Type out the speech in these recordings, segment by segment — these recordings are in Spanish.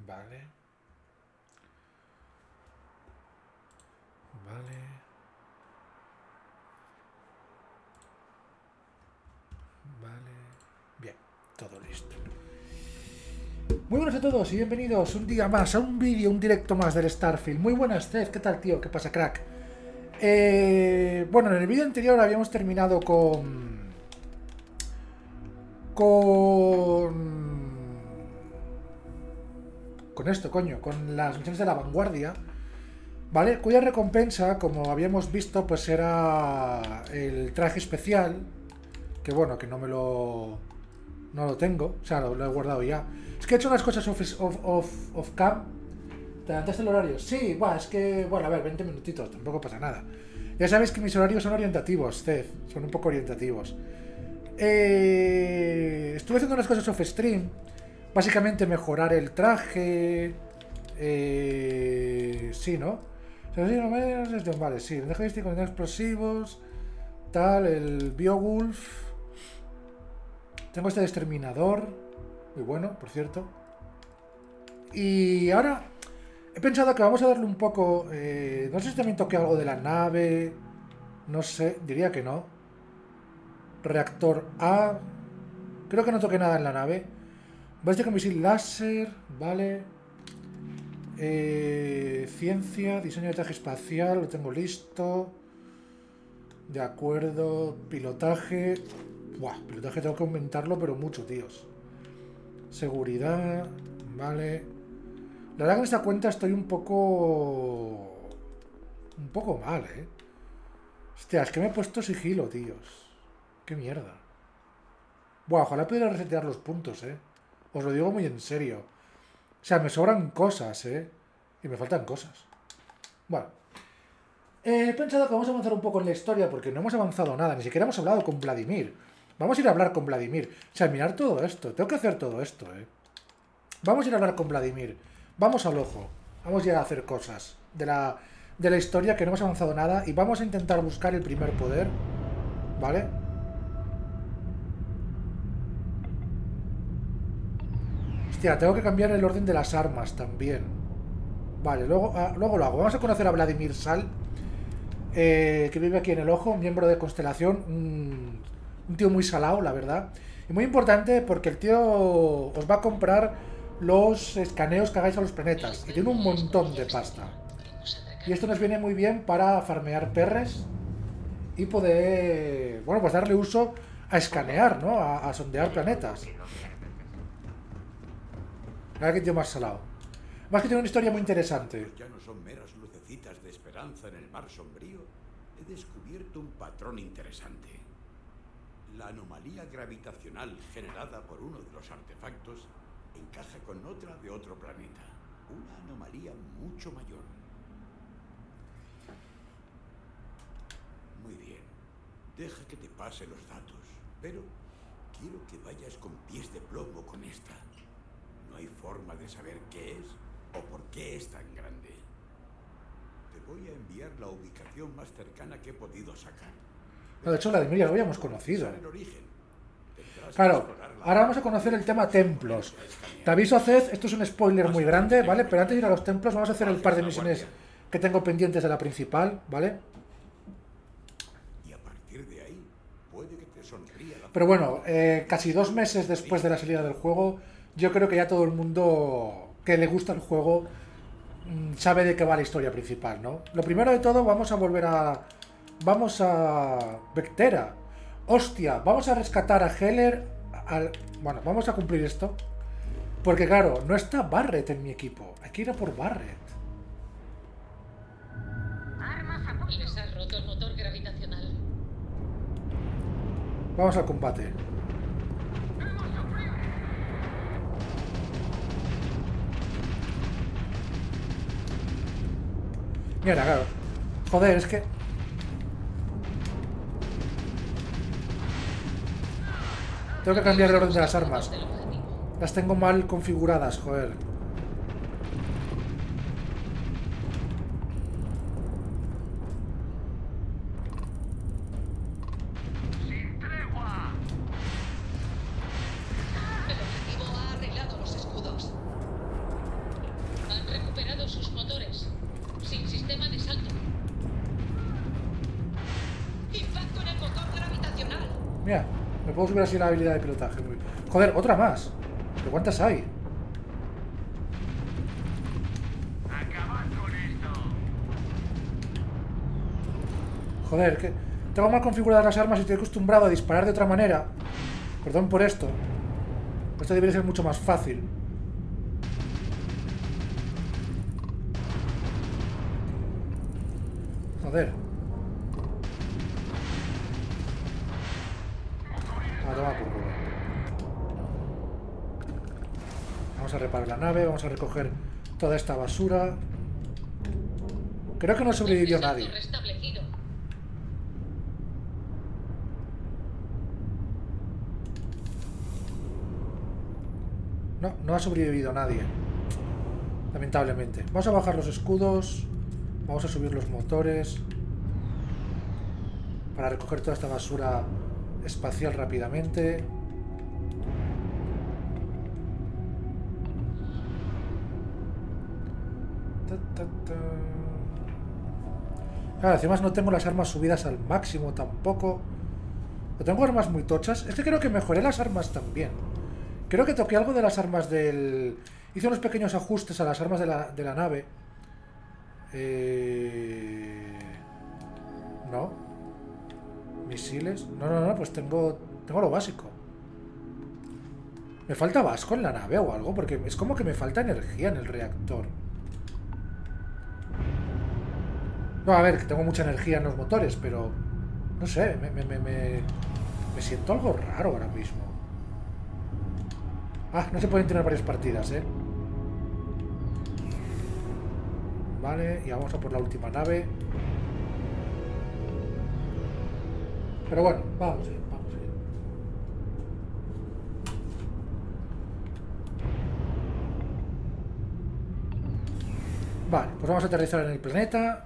Vale. Vale. Vale. Bien, todo listo. Muy buenas a todos y bienvenidos un día más a un vídeo, un directo más del Starfield. Muy buenas, Cez, ¿qué tal, tío? ¿Qué pasa, crack? Bueno, en el vídeo anterior habíamos terminado con esto, coño, con las misiones de la vanguardia, ¿vale? Cuya recompensa, como habíamos visto, pues era el traje especial, que bueno, que no lo tengo, o sea, lo he guardado ya. Es que he hecho unas cosas off cam. ¿Te adelantaste el horario? Sí, bueno, es que, bueno, a ver, 20 minutitos, tampoco pasa nada. Ya sabéis que mis horarios son orientativos, Cez, son un poco orientativos. Estuve haciendo unas cosas off stream. Básicamente mejorar el traje. Sí, ¿no? Vale, sí. Deja de con explosivos. Tal, el Beowulf. Tengo este exterminador. Muy bueno, por cierto. Y ahora he pensado que vamos a darle un poco... no sé si también toque algo de la nave. No sé, diría que no. Reactor A. Creo que no toque nada en la nave. Balística con misil láser. Vale. Ciencia. Diseño de traje espacial. Lo tengo listo. De acuerdo. Pilotaje. Buah, pilotaje tengo que aumentarlo, pero mucho, tíos. Seguridad. Vale. La verdad que en esta cuenta estoy un poco mal, ¿eh? Hostia, es que me he puesto sigilo, tíos. Qué mierda. Buah, ojalá pudiera resetear los puntos, ¿eh? Os lo digo muy en serio. O sea, me sobran cosas, ¿eh? Y me faltan cosas. Bueno. He pensado que vamos a avanzar un poco en la historia porque no hemos avanzado nada. Ni siquiera hemos hablado con Vladimir. Vamos a ir a hablar con Vladimir. O sea, mirar todo esto. Tengo que hacer todo esto, ¿eh? Vamos a ir a hablar con Vladimir. Vamos al ojo. Vamos a ir a hacer cosas de la historia que no hemos avanzado nada. Y vamos a intentar buscar el primer poder. ¿Vale? Hostia, tengo que cambiar el orden de las armas también. Vale, luego lo hago. Vamos a conocer a Vladimir Sal, que vive aquí en el ojo, un miembro de Constelación, un tío muy salado, la verdad. Y muy importante porque el tío os va a comprar los escaneos que hagáis a los planetas. Y tiene un montón de pasta. Y esto nos viene muy bien para farmear perres y poder, bueno, pues darle uso a escanear, ¿no? A sondear planetas. Mira que tío más salado. Más que tiene una historia muy interesante. Ya no son meras lucecitas de esperanza en el mar sombrío. He descubierto un patrón interesante. La anomalía gravitacional generada por uno de los artefactos encaja con otra de otro planeta. Una anomalía mucho mayor. Muy bien. Deja que te pase los datos. Pero quiero que vayas con pies de plomo con esta. No hay forma de saber qué es o por qué es tan grande. Te voy a enviar la ubicación más cercana que he podido sacar. No, de hecho, Vladimir ya lo habíamos conocido. Claro, ahora vamos a conocer el tema templos. Te aviso, Cez, esto es un spoiler muy grande, ¿vale? Pero antes de ir a los templos vamos a hacer el par de misiones que tengo pendientes de la principal, ¿vale? Y a partir de ahí, puede que te sonría la... Pero bueno, casi 2 meses después de la salida del juego, yo creo que ya todo el mundo que le gusta el juego sabe de qué va la historia principal, ¿no? Lo primero de todo, vamos a Vectera. Hostia, vamos a rescatar a Heller. Bueno, vamos a cumplir esto. Porque claro, no está Barret en mi equipo. Hay que ir a por Barret. Les ha roto el motor gravitacional. Vamos al combate. Mira, claro. Joder, es que... Tengo que cambiar el orden de las armas. Las tengo mal configuradas, joder. El objetivo ha arreglado los escudos. Mira, me puedo subir así la habilidad de pilotaje. Joder, otra más. ¿Pero cuántas hay? Joder, que tengo mal configuradas las armas y estoy acostumbrado a disparar de otra manera. Perdón por esto. Esto debería ser mucho más fácil. Joder. Ah, toma por culo. Vamos a reparar la nave, vamos a recoger toda esta basura. Creo que no sobrevivió nadie. Restablecido. No, no ha sobrevivido nadie. Lamentablemente. Vamos a bajar los escudos. Vamos a subir los motores. Para recoger toda esta basura espacial rápidamente. Claro, además no tengo las armas subidas al máximo tampoco. ¿O tengo armas muy tochas? Es que creo que mejoré las armas también. Creo que toqué algo de las armas del... Hice unos pequeños ajustes a las armas de la nave. No. Misiles. No, pues tengo lo básico. ¿Me falta vasco en la nave o algo? Porque es como que me falta energía en el reactor. No, a ver, que tengo mucha energía en los motores, pero... No sé, me siento algo raro ahora mismo. Ah, no se pueden tener varias partidas, ¿eh? Vale, y vamos a por la última nave. Pero bueno, vamos bien, vamos bien. Vale, pues vamos a aterrizar en el planeta.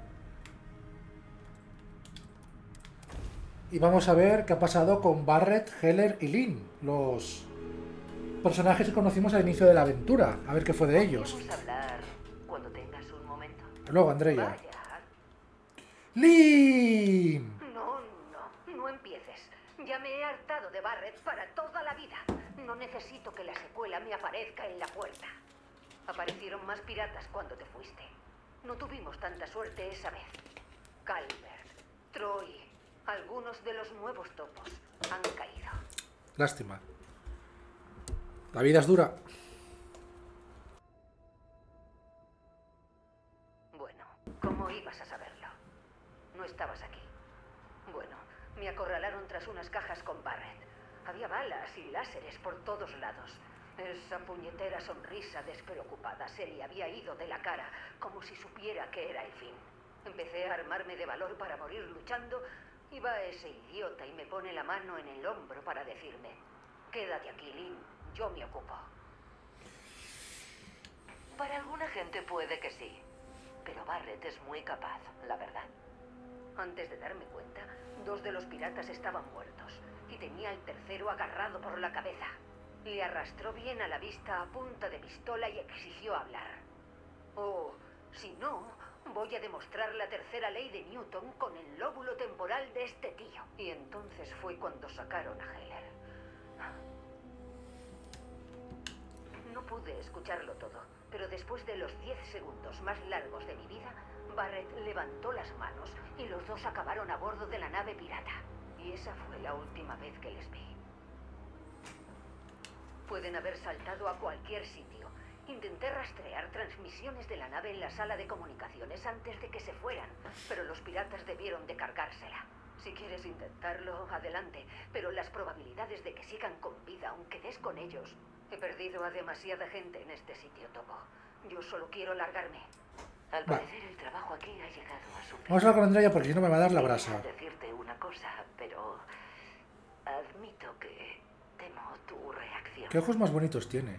Y vamos a ver qué ha pasado con Barret, Heller y Lynn, los personajes que conocimos al inicio de la aventura. A ver qué fue de ellos. Podemos hablar cuando tengas un momento. Hasta luego, Andrea. Vaya. ¡Lynn! No empieces. Ya me he hartado de Barret para toda la vida. No necesito que la secuela me aparezca en la puerta. Aparecieron más piratas cuando te fuiste. No tuvimos tanta suerte esa vez. Calvert, Troy, algunos de los nuevos topos han caído. Lástima. La vida es dura. Bueno, ¿cómo ibas a saberlo? No estabas aquí. Bueno, me acorralaron tras unas cajas con Barret. Había balas y láseres por todos lados. Esa puñetera sonrisa despreocupada se le había ido de la cara, como si supiera que era el fin. Empecé a armarme de valor para morir luchando, y va ese idiota y me pone la mano en el hombro para decirme: quédate aquí, Lynn, yo me ocupo. Para alguna gente puede que sí, pero Barret es muy capaz, la verdad. Antes de darme cuenta, 2 de los piratas estaban muertos, y tenía al tercero agarrado por la cabeza. Le arrastró bien a la vista a punta de pistola y exigió hablar. Oh, si no, voy a demostrar la tercera ley de Newton con el lóbulo temporal de este tío. Y entonces fue cuando sacaron a Heller. No pude escucharlo todo, pero después de los 10 segundos más largos de mi vida, Barret levantó las manos y los dos acabaron a bordo de la nave pirata. Y esa fue la última vez que les vi. Pueden haber saltado a cualquier sitio. Intenté rastrear transmisiones de la nave en la sala de comunicaciones antes de que se fueran, pero los piratas debieron de cargársela. Si quieres intentarlo, adelante, pero las probabilidades de que sigan con vida, aunque des con ellos... He perdido a demasiada gente en este sitio, Topo. Yo solo quiero largarme. Al parecer el trabajo aquí ha llegado a su fin. Vamos a hablar con Andrea porque si no me va a dar la brasa. Quería decirte una cosa, pero admito que temo tu reacción. ¿Qué ojos más bonitos tiene?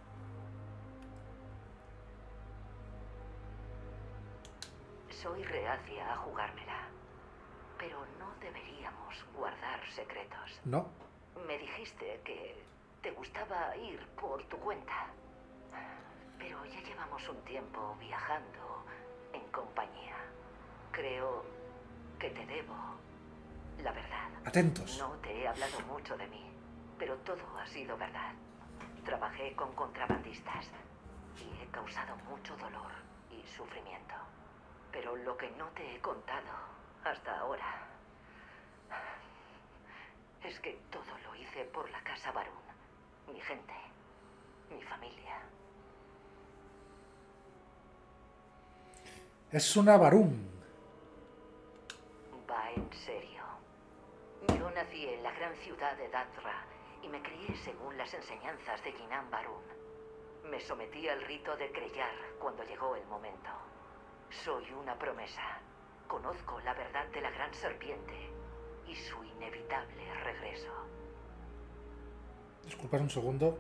Soy reacia a jugármela, pero no deberíamos guardar secretos. No. Me dijiste que te gustaba ir por tu cuenta, pero ya llevamos un tiempo viajando en compañía. Creo que te debo La verdad. Atentos. No te he hablado mucho de mí, pero todo ha sido verdad. Trabajé con contrabandistas y he causado mucho dolor y sufrimiento. Pero lo que no te he contado hasta ahora es que todo lo hice por la casa Barún. Mi gente, mi familia. Es una Barún. Va en serio. Yo nací en la gran ciudad de Datra y me crié según las enseñanzas de Yinan Barún. Me sometí al rito de Kreyar cuando llegó el momento. Soy una promesa. Conozco la verdad de la gran serpiente y su inevitable regreso. Disculpad un segundo.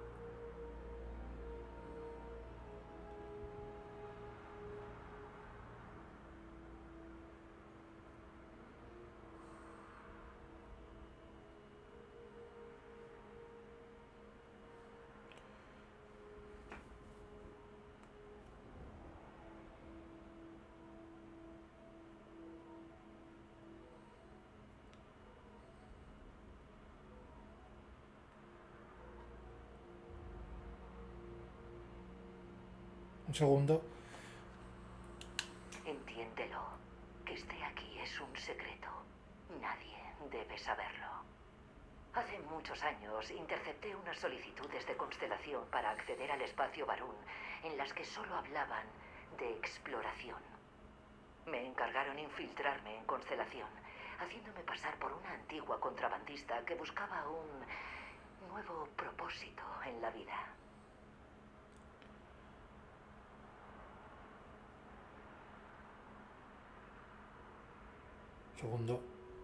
Un segundo. Entiéndelo. Que esté aquí es un secreto. Nadie debe saberlo. Hace muchos años intercepté unas solicitudes de constelación para acceder al espacio Barún, en las que solo hablaban de exploración. Me encargaron infiltrarme en Constelación, haciéndome pasar por una antigua contrabandista que buscaba un nuevo propósito en la vida. Segundo.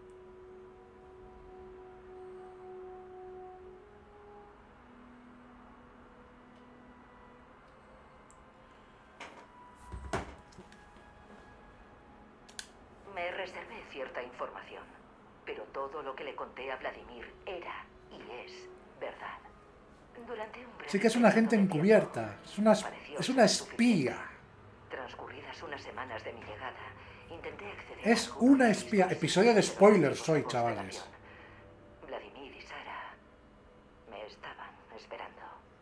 Me reservé cierta información, pero todo lo que le conté a Vladimir era y es verdad. Durante un breve Sí que es una periodo agente de tiempo, encubierta. pareció Es una ser suficiente. espía. Transcurridas unas semanas de mi llegada, intenté acceder Es a algunos una espía. registros Episodio de históricos spoilers de hoy, Constelación. chavales. Vladimir y Sara me estaban esperando.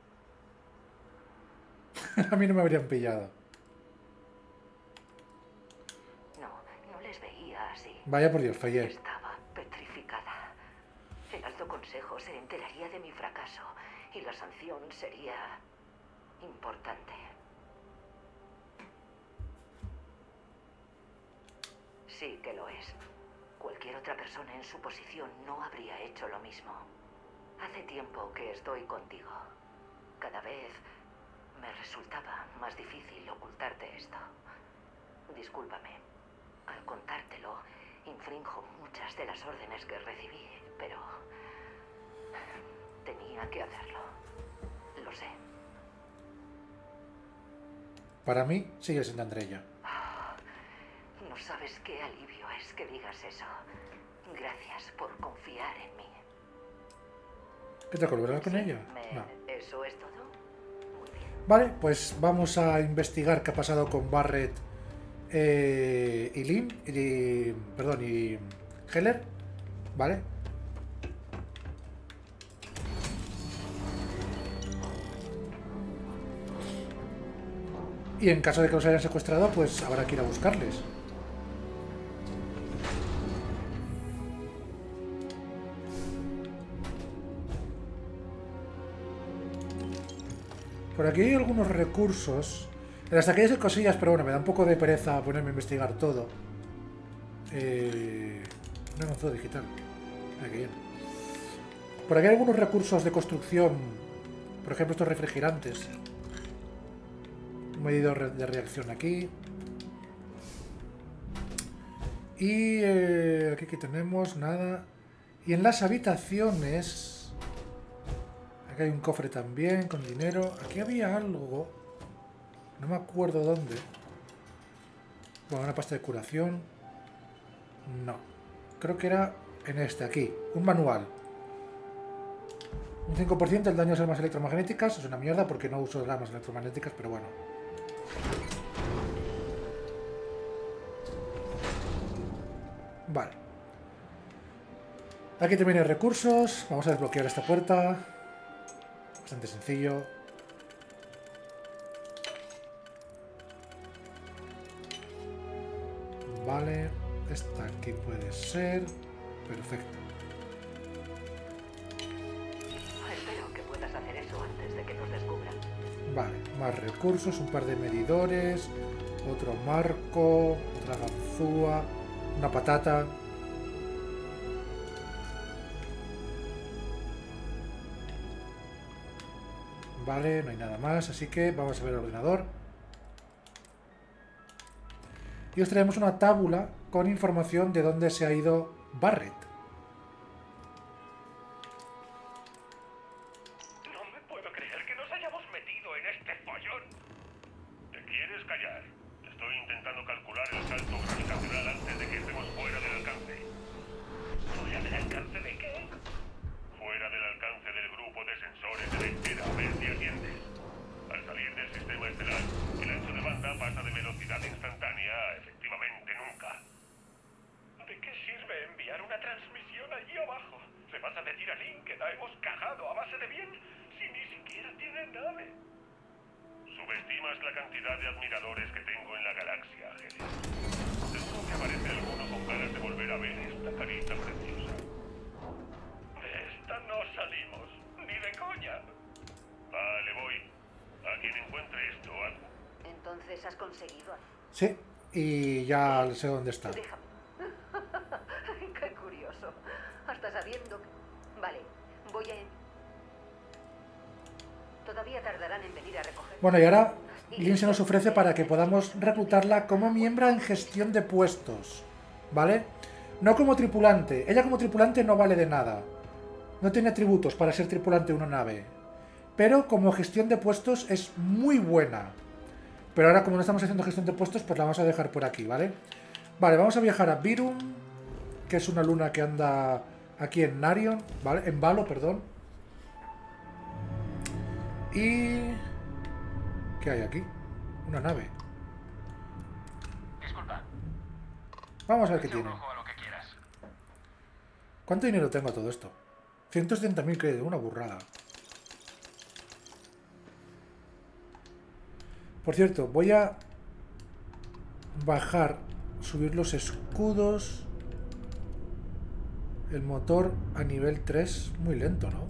A mí no me habrían pillado. No les veía así. Vaya por Dios, fallé. Estaba petrificada. El Alto Consejo se enteraría de mi fracaso y la sanción sería importante. Sí que lo es. Cualquier otra persona en su posición no habría hecho lo mismo. Hace tiempo que estoy contigo. Cada vez me resultaba más difícil ocultarte esto. Discúlpame. Al contártelo, infrinjo muchas de las órdenes que recibí, pero tenía que hacerlo. Lo sé. Para mí, sigue siendo Andrea. No sabes qué alivio es que digas eso. Gracias por confiar en mí. ¿Qué te volver a hablar con Sí, ella? No. ¿Eso es todo? Muy bien. Vale, pues vamos a investigar qué ha pasado con Barrett y Lynn. Perdón, y Heller. Vale. Y en caso de que los hayan secuestrado, pues habrá que ir a buscarles. Por aquí hay algunos recursos. En las taquillas hay cosillas, pero bueno, me da un poco de pereza ponerme a investigar todo. Un avanzado digital. Ah, qué bien. Por aquí hay algunos recursos de construcción. Por ejemplo, estos refrigerantes. Un medidor de reacción aquí. Y aquí tenemos nada. Y en las habitaciones... Aquí hay un cofre también con dinero. Aquí había algo. No me acuerdo dónde. Bueno, una pasta de curación. No. Creo que era en este, aquí. Un manual. Un 5% del daño a armas electromagnéticas. Es una mierda porque no uso armas electromagnéticas, pero bueno. Vale. Aquí también hay recursos. Vamos a desbloquear esta puerta. Bastante sencillo. Vale. Esta aquí puede ser. Perfecto. Espero que puedas hacer eso antes de que nos descubran. Vale, más recursos, un par de medidores, otro marco, otra ganzúa, una patata. Vale, no hay nada más, así que vamos a ver el ordenador. Y os traemos una tábula con información de dónde se ha ido Barrett. No me puedo creer que nos hayamos metido en este follón. ¿Te quieres callar? Estoy intentando calcular el salto gravitacional antes de que estemos fuera del alcance. ¿Fuera del alcance de qué? Fuera del alcance del grupo de sensores de la esfera, a ver si atiendes. Al salir del sistema estelar, el ancho de banda pasa de velocidad instantánea a efectivamente nunca. ¿De qué sirve enviar una transmisión allí abajo? ¿Se vas a decir a Link que la hemos cagado a base de bien si ni siquiera tiene nave? Subestimas la cantidad de admiradores que tengo en la galaxia, Helen. Seguro que aparece alguno con ganas de volver a ver esta carita preciosa. De esta no salimos, ni de coña. Vale, voy. A quien encuentre esto, algo. Entonces has conseguido. Sí, y ya sé dónde está. Déjame. Qué curioso. Hasta sabiendo que... Vale, voy a... Todavía tardarán en venir a recoger... Bueno, y ahora Lynn se nos ofrece para que podamos reclutarla como miembro en gestión de puestos, ¿vale? No como tripulante. Ella como tripulante no vale de nada. No tiene atributos para ser tripulante de una nave. Pero como gestión de puestos es muy buena. Pero ahora como no estamos haciendo gestión de puestos, pues la vamos a dejar por aquí, ¿vale? Vale, vamos a viajar a Virum, que es una luna que anda aquí en Narion, ¿vale? En Valo, perdón. Y... ¿qué hay aquí? Una nave. Disculpa. Vamos a ver qué Echa un tiene. ojo a lo que quieras. ¿Cuánto dinero tengo a todo esto? 170.000 créditos, una burrada. Por cierto, voy a bajar, subir los escudos. El motor a nivel 3, muy lento, ¿no?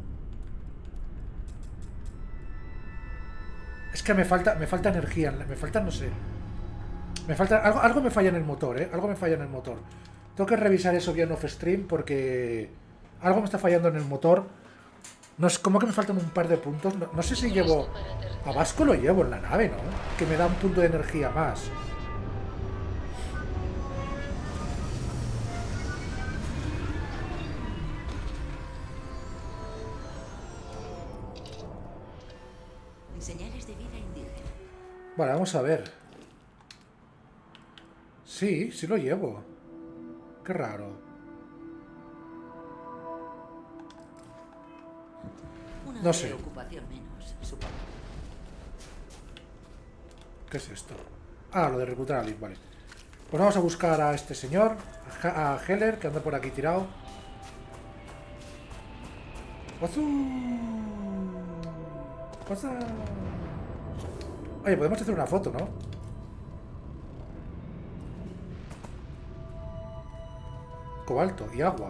Es que me falta energía, me falta, no sé. Me falta, algo me falla en el motor, ¿eh? Algo me falla en el motor. Tengo que revisar eso bien off stream porque algo me está fallando en el motor. No es como que me faltan un par de puntos. No sé si llevo... A Vasco lo llevo en la nave, ¿no? Que me da un punto de energía más. Señales de vida indígena. Vale, vamos a ver. Sí, sí lo llevo. Qué raro. Una No sé. preocupación menos, supongo. ¿Qué es esto? Ah, lo de reclutar a Link, vale. Pues vamos a buscar a este señor, a Heller, que anda por aquí tirado. ¡Pasa! Oye, podemos hacer una foto, ¿no? Cobalto y agua.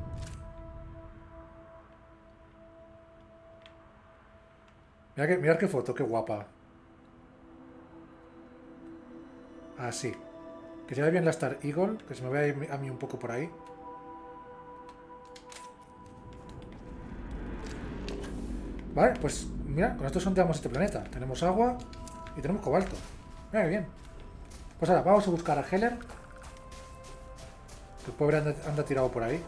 Mirad qué foto, qué guapa. Así. Que se vea bien la Star Eagle, que se me vea a mí un poco por ahí. Vale, pues mira, con esto sondeamos este planeta. Tenemos agua y tenemos cobalto. Mira qué bien. Pues ahora, vamos a buscar a Heller. Que el pobre anda tirado por ahí.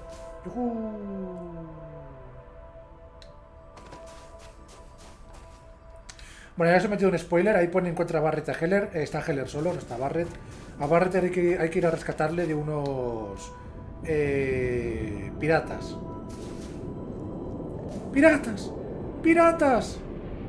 Bueno, ya os he metido un spoiler. Ahí pone encuentra a Barrett a Heller. Está Heller solo, no está Barrett. A Barrett hay que ir a rescatarle de unos... piratas. ¡Piratas! ¡Piratas!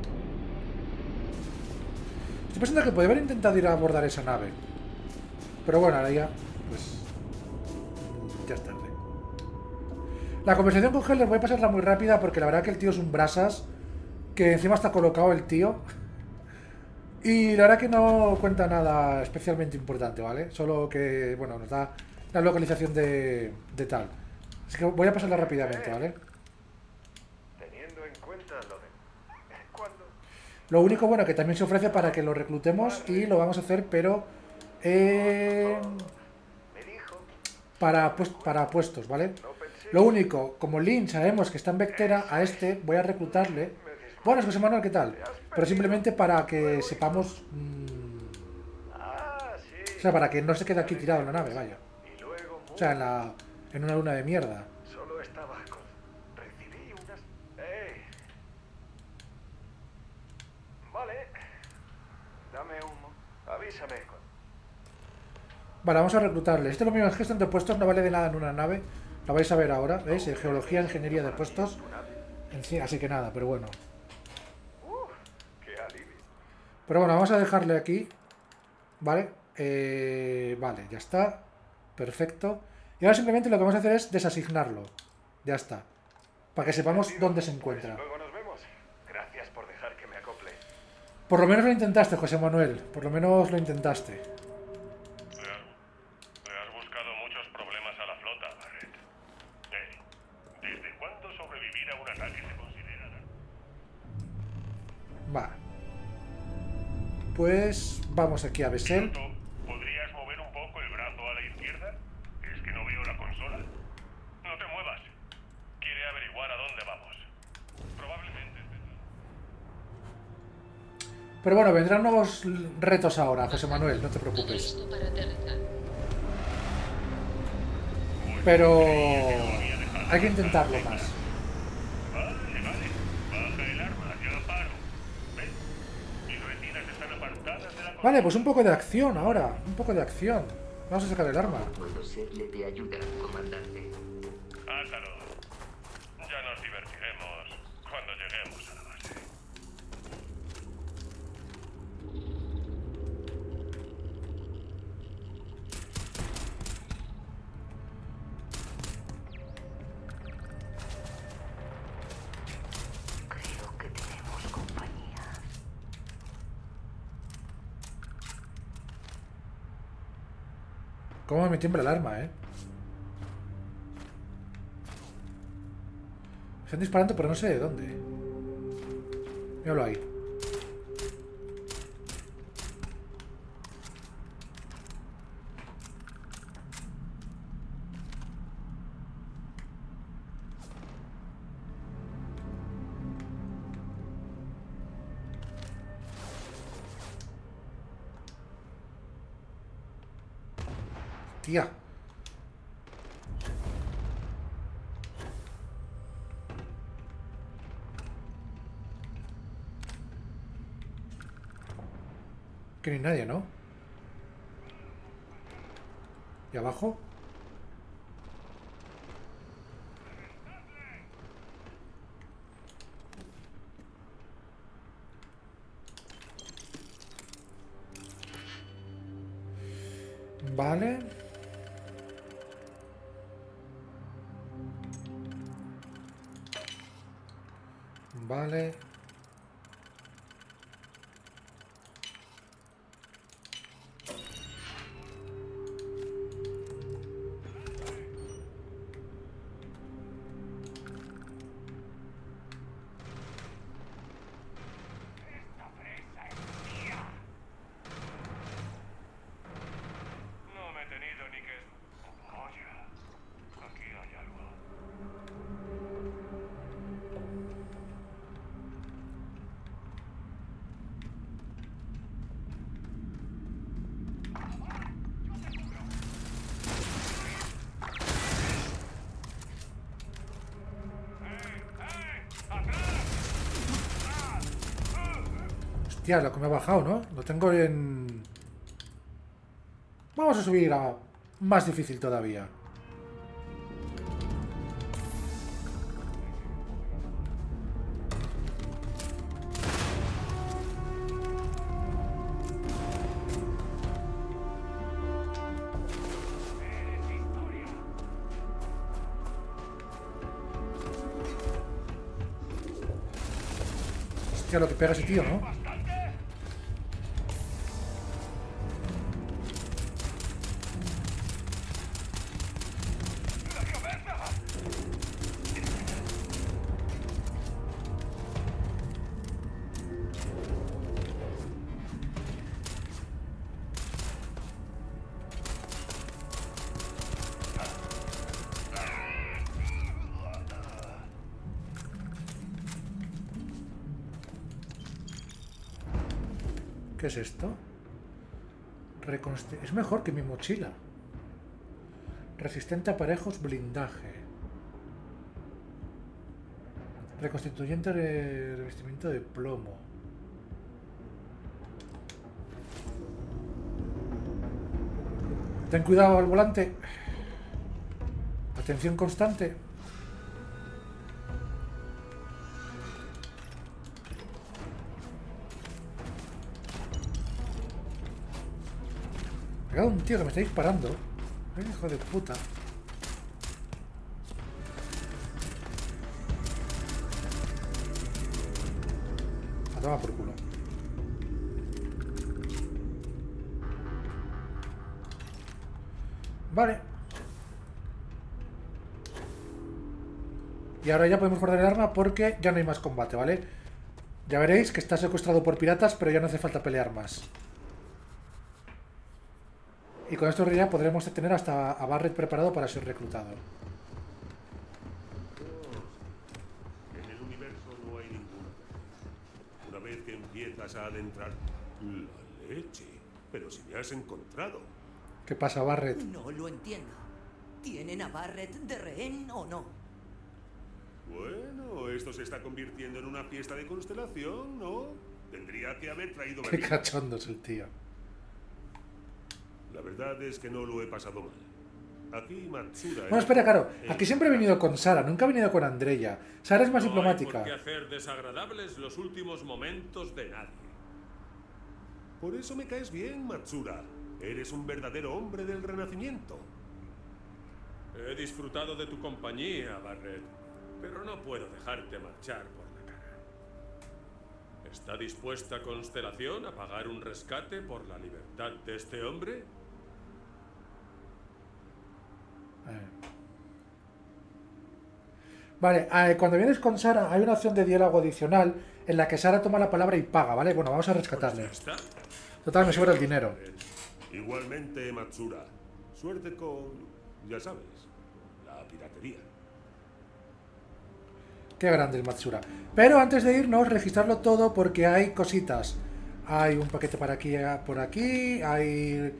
Estoy pensando que podría haber intentado ir a abordar esa nave. Pero bueno, ahora ya... pues... ya es tarde. La conversación con Heller voy a pasarla muy rápida porque la verdad que el tío es un brasas. Que encima está colocado el tío. Y la verdad que no cuenta nada especialmente importante, ¿vale? Solo que, bueno, nos da la localización de tal. Así que voy a pasarla rápidamente, ¿vale? Teniendo en cuenta lo de... ¿Cuándo? Lo único, bueno, que también se ofrece para que lo reclutemos y lo vamos a hacer, pero... Me dijo, para puestos, ¿vale? no pensé... Lo único, como Lynn sabemos que está en Vectera, a este voy a reclutarle. Bueno, José Manuel, ¿qué tal? Pero simplemente para que sepamos... Ah, o sí. sea, para que no se quede aquí tirado en la nave, vaya. Y luego... O sea, en una luna de mierda. Solo estaba con... Recibí unas... ¡Ey! Vale. Dame un... Avísame cuando... Vale, vamos a reclutarle. Este es lo mismo, gestión de puestos no vale de nada en una nave. Lo vais a ver ahora, ¿veis? Geología, ingeniería de puestos. Así que nada, pero bueno. ¡Qué alivio! Pero bueno, vamos a dejarle aquí. ¿Vale? Vale, ya está. Perfecto. Y ahora simplemente lo que vamos a hacer es desasignarlo. Ya está. Para que sepamos dónde se encuentra. Pues luego nos vemos. Gracias por dejar que me acople. Por lo menos lo intentaste, José Manuel. Por lo menos lo intentaste. Le has buscado muchos problemas a la flota, Barrett. ¿Desde cuándo sobrevivir a un ataque se considera? Vale. Pues vamos aquí a Bessel. Piloto, ¿podrías mover un poco el brazo a la izquierda? ¿Es que no veo la consola? No te muevas. Quiere averiguar a dónde vamos. Probablemente... Pero bueno, vendrán nuevos retos ahora, José Manuel, no te preocupes. Listo para aterrizar. Pero hay que intentarlo más. Vale. Baja el arma, ya paro. ¿Ves? Mis retinas están apartadas de la... Vale, pues un poco de acción ahora. Un poco de acción. Vamos a sacar el arma. Puedo serle de ayuda, comandante. Átalo. Ya nos divertiremos cuando lleguemos a la base. Creo que tenemos compañía. Cómo me tiembla el arma, Están disparando, pero no sé de dónde. Míralo ahí. Tía. Que ni nadie, ¿no? ¿Y abajo? Vale. Vale. No me he tenido ni que... Oye, aquí hay algo. Hostia, lo que me ha bajado, ¿no? Lo tengo en... Vamos a subir a más difícil todavía. Hostia, lo que pega ese tío, ¿no? ¿Qué es esto? Es mejor que mi mochila. Resistente a parejos, blindaje. Reconstituyente de revestimiento de plomo. Ten cuidado al volante. Atención constante. Me ha quedado un tío que me está disparando. Hijo de puta. A tomar por culo. Vale. Y ahora ya podemos guardar el arma porque ya no hay más combate, ¿vale? Ya veréis que está secuestrado por piratas, pero ya no hace falta pelear más. Y con esto ya podremos tener hasta a Barret preparado para ser reclutado. En el universo no hay ninguna. Una vez que empiezas a adentrar... La leche. Pero si me has encontrado. ¿Qué pasa, Barret? No lo entiendo. ¿Tienen a Barret de rehén o no? Bueno, esto se está convirtiendo en una fiesta de constelación, ¿no? Tendría que haber traído... Qué cachondo es el tío. La verdad es que no lo he pasado mal. Aquí Matsura... Bueno, espera, claro. Aquí siempre he venido con Sara, nunca he venido con Andreya. Sara es más diplomática. No hay por qué hacer desagradables los últimos momentos de nadie. Por eso me caes bien, Matsura. Eres un verdadero hombre del Renacimiento. He disfrutado de tu compañía, Barret, pero no puedo dejarte marchar por la cara. ¿Está dispuesta Constelación a pagar un rescate por la libertad de este hombre? Vale, cuando vienes con Sara hay una opción de diálogo adicional en la que Sara toma la palabra y paga, ¿vale? Bueno, vamos a rescatarle. Pues ya está. Total, me sobra el dinero. Igualmente, Matsura. Suerte con, ya sabes, la piratería. Qué grande el Matsura. Pero antes de irnos, registrarlo todo porque hay cositas. Hay un paquete para aquí, por aquí. Hay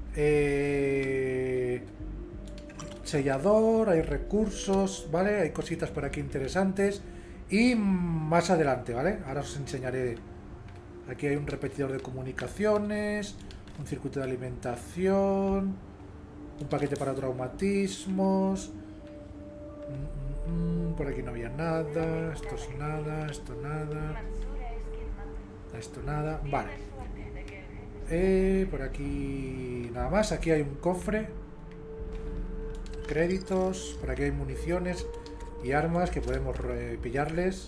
sellador, hay recursos, ¿vale? Hay cositas por aquí interesantes. Y más adelante, ¿vale? Ahora os enseñaré. Aquí hay un repetidor de comunicaciones, un circuito de alimentación, un paquete para traumatismos. Por aquí no había nada, esto es nada, esto nada, esto nada, vale. Por aquí nada más, aquí hay un cofre, créditos, por aquí hay municiones y armas que podemos pillarles.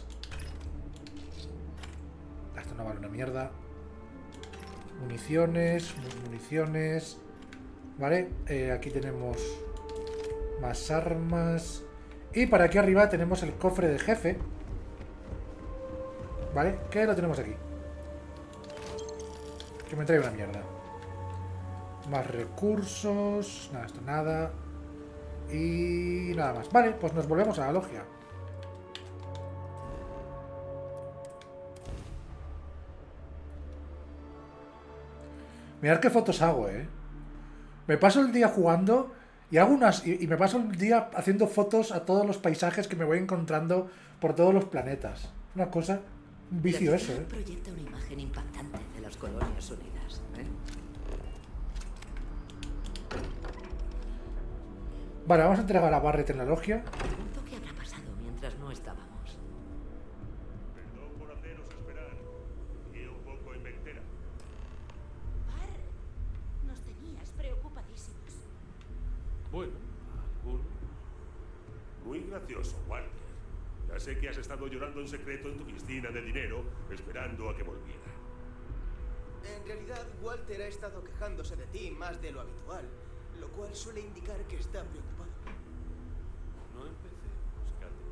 Esto no vale una mierda. Municiones, vale, aquí tenemos más armas. Y para aquí arriba tenemos el cofre de jefe. ¿Vale? Que lo tenemos aquí. Que me trae una mierda. Más recursos. Nada, esto nada. Y nada más. Vale, pues nos volvemos a la logia. Mirad qué fotos hago, Me paso el día jugando... Y hago y me paso el día haciendo fotos a todos los paisajes que me voy encontrando por todos los planetas. Una cosa, un vicio eso, proyecta una imagen impactante de las Colonias Unidas, Vale, vamos a entregar a Barret en la logia. Pregunto qué habrá pasado mientras no estábamos. Perdón por haceros esperar. Y un poco en ventera. Nos tenías preocupadísimos. Bueno, alguno. Muy gracioso, Walter. Ya sé que has estado llorando en secreto en tu piscina de dinero, esperando a que volviera. En realidad, Walter ha estado quejándose de ti más de lo habitual, lo cual suele indicar que está preocupado. No empecemos,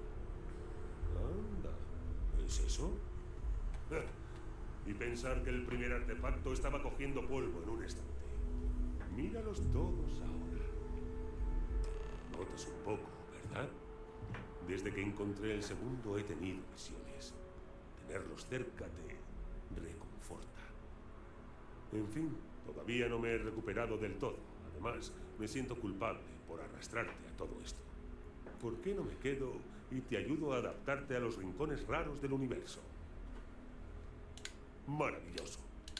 Katy. Anda, ¿es eso? Y pensar que el primer artefacto estaba cogiendo polvo en un estante. Míralos todos ahora. Notas un poco, ¿verdad? Desde que encontré el segundo he tenido visiones. Tenerlos cerca te reconforta. En fin, todavía no me he recuperado del todo. Además, me siento culpable por arrastrarte a todo esto. ¿Por qué no me quedo y te ayudo a adaptarte a los rincones raros del universo? Maravilloso.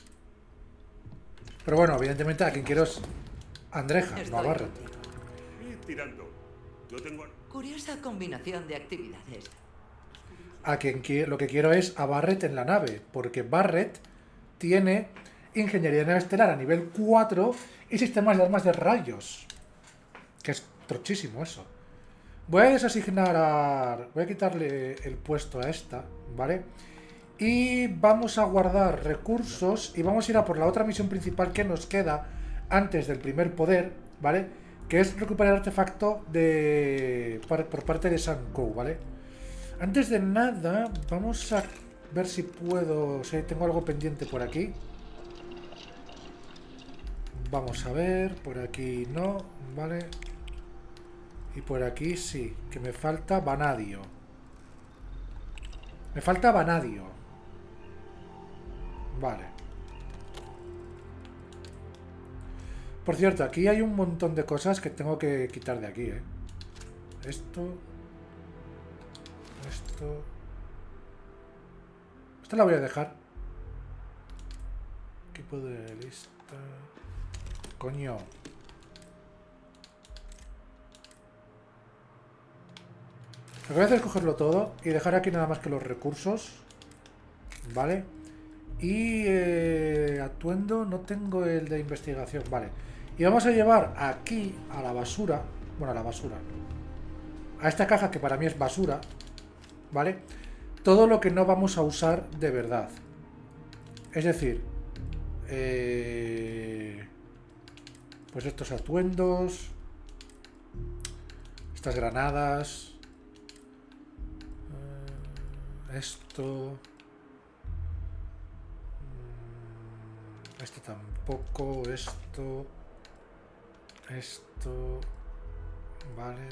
Pero bueno, evidentemente a quien quiero es Andreja, no a Barret. Y tirando. Yo tengo... Curiosa combinación de actividades. A quien lo que quiero es a Barret en la nave, porque Barret tiene ingeniería de nave estelar a nivel 4 y sistemas de armas de rayos. Que es trochísimo eso. Voy a desasignar a... Voy a quitarle el puesto a esta, ¿vale? Y vamos a guardar recursos y vamos a ir a por la otra misión principal que nos queda antes del primer poder, ¿vale? Que es recuperar el artefacto por parte de Sankou, ¿vale? Antes de nada, vamos a ver si puedo... Si tengo algo pendiente por aquí. Vamos a ver, por aquí no, ¿vale? Y por aquí sí, que me falta vanadio. Me falta vanadio. Vale. Por cierto, aquí hay un montón de cosas que tengo que quitar de aquí, ¿eh? Esto... Esta la voy a dejar. Equipo de lista... Coño. Lo que voy a hacer es cogerlo todo y dejar aquí nada más que los recursos. Vale. Y atuendo, no tengo el de investigación. Vale. Y vamos a llevar aquí a la basura. Bueno, a la basura. A esta caja que para mí es basura. ¿Vale? Todo lo que no vamos a usar de verdad. Es decir, pues estos atuendos, estas granadas, esto tampoco, esto, vale,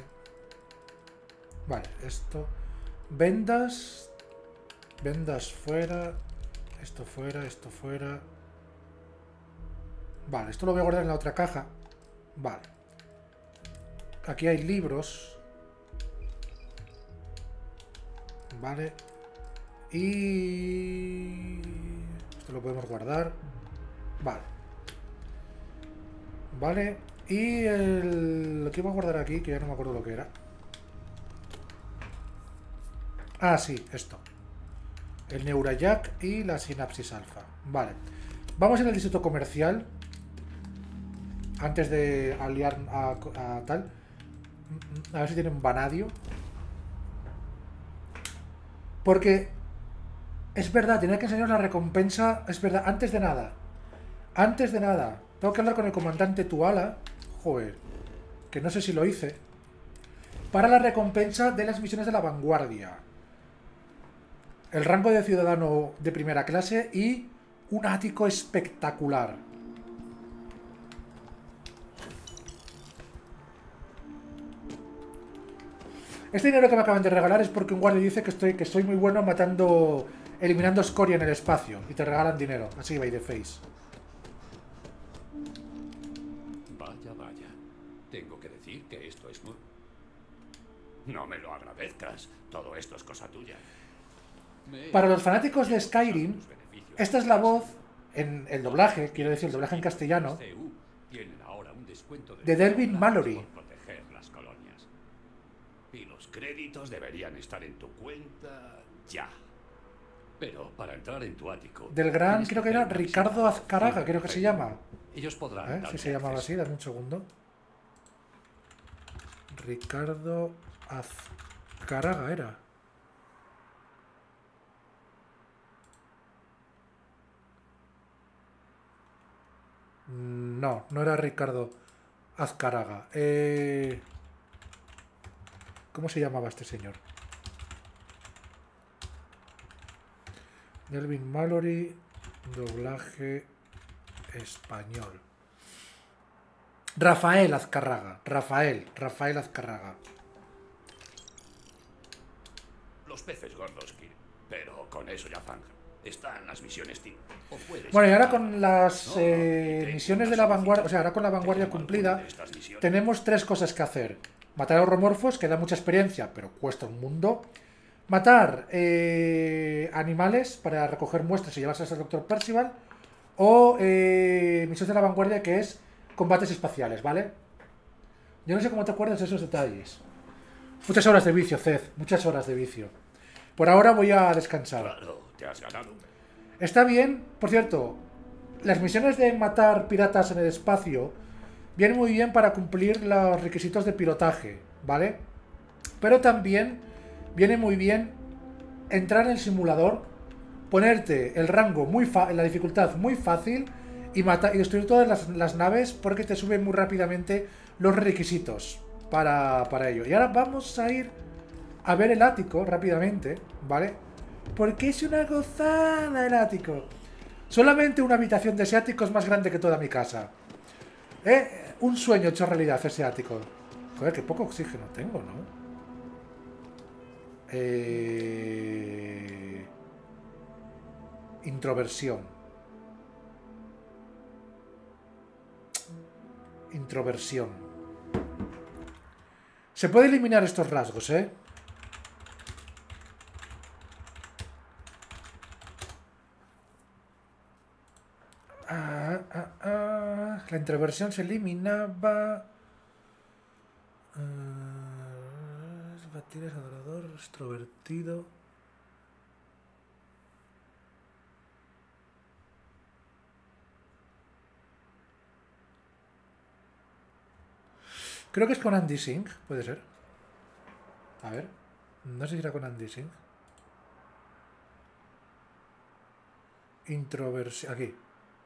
esto, vendas fuera, esto fuera. Vale, esto lo voy a guardar en la otra caja. Vale. Aquí hay libros. Vale. Y... esto lo podemos guardar. Vale. Vale. Y lo que iba a guardar aquí, que ya no me acuerdo lo que era. Ah, sí, esto. El Neurajack y la Sinapsis Alpha. Vale. Vamos en el distrito comercial. Antes de aliar a tal. A ver si tienen vanadio. Porque es verdad, tenía que enseñaros la recompensa. Es verdad, antes de nada. Tengo que hablar con el comandante Tuala. Joder. Que no sé si lo hice. Para la recompensa de las misiones de la vanguardia. El rango de ciudadano de primera clase y un ático espectacular. Este dinero que me acaban de regalar es porque un guardia dice que soy muy bueno eliminando escoria en el espacio. Y te regalan dinero. Así by the face. Vaya. Tengo que decir que esto es muy... No me lo agradezcas. Todo esto es cosa tuya. Para los fanáticos de Skyrim, esta es la voz en el doblaje, quiero decir, el doblaje en castellano, de Delvin Mallory. Y los créditos deberían estar en tu cuenta ya. Pero para entrar en tu ático... Del gran, creo que era Ricardo Azcárraga, creo que se llama. Ellos podrán... Si se llamaba así, dame un segundo. Ricardo Azcárraga era. No era Ricardo Azcárraga. ¿Cómo se llamaba este señor? Delvin Mallory, doblaje español. Rafael Azcárraga. Rafael Azcárraga. Los peces gordos, Kir. Pero con eso ya zanja. Están las misiones tipo. Bueno, y ahora con las misiones de la vanguardia, o sea, ahora con la vanguardia cumplida, tenemos 3 cosas que hacer. Matar a Euromorphos, que da mucha experiencia, pero cuesta un mundo. Matar animales para recoger muestras y llevárselas al Dr. Percival. O misiones de la vanguardia, que es combates espaciales, ¿vale? Yo no sé cómo te acuerdas de esos detalles. Muchas horas de vicio, Zed. Muchas horas de vicio. Por ahora voy a descansar. Claro, te has ganado. Está bien, por cierto, las misiones de matar piratas en el espacio vienen muy bien para cumplir los requisitos de pilotaje, ¿vale? Pero también viene muy bien entrar en el simulador, ponerte el rango la dificultad muy fácil y destruir todas las naves, porque te suben muy rápidamente los requisitos para ello. Y ahora vamos a ir a ver el ático rápidamente, ¿vale? Porque es una gozada el ático. Solamente una habitación de ese ático es más grande que toda mi casa. Un sueño hecho realidad ese ático. Joder, qué poco oxígeno tengo, ¿no? Introversión. Introversión. Se puede eliminar estos rasgos, ¿eh? La introversión se eliminaba. Tienes adorador, extrovertido. Creo que es con Andy Singh, puede ser. A ver, no sé si era con Andy Singh. Introversión, aquí.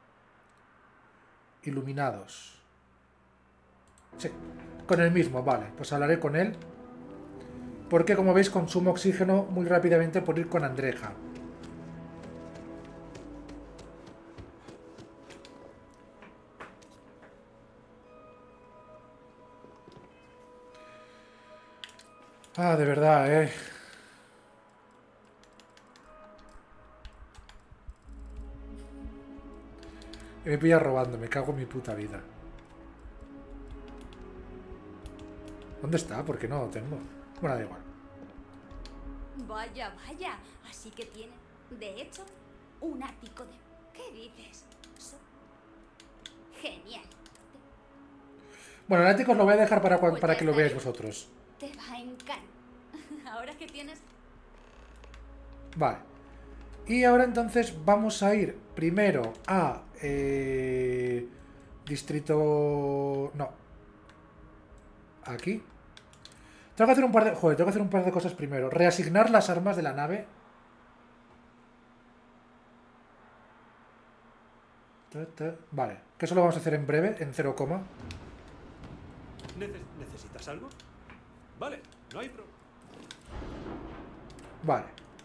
Iluminados. Sí, con el mismo, vale. Pues hablaré con él. Porque, como veis, consumo oxígeno muy rápidamente por ir con Andreja. Ah, de verdad, Me pilla robando, me cago en mi puta vida. ¿Dónde está? ¿Por qué no lo tengo? Bueno, da igual. Vaya, vaya. Así que tiene, de hecho, un ático de... ¿Qué dices? Genial. Bueno, el ático os lo voy a dejar para que lo veáis vosotros. Te va a encantar. Ahora que tienes... Vale. Y ahora entonces vamos a ir primero a... distrito... No. Aquí. Tengo que hacer un par de... Joder, tengo que hacer un par de cosas primero. Reasignar las armas de la nave. Vale. Que eso lo vamos a hacer en breve, en 0, ¿Necesitas algo? Vale, no hay problema. Vale.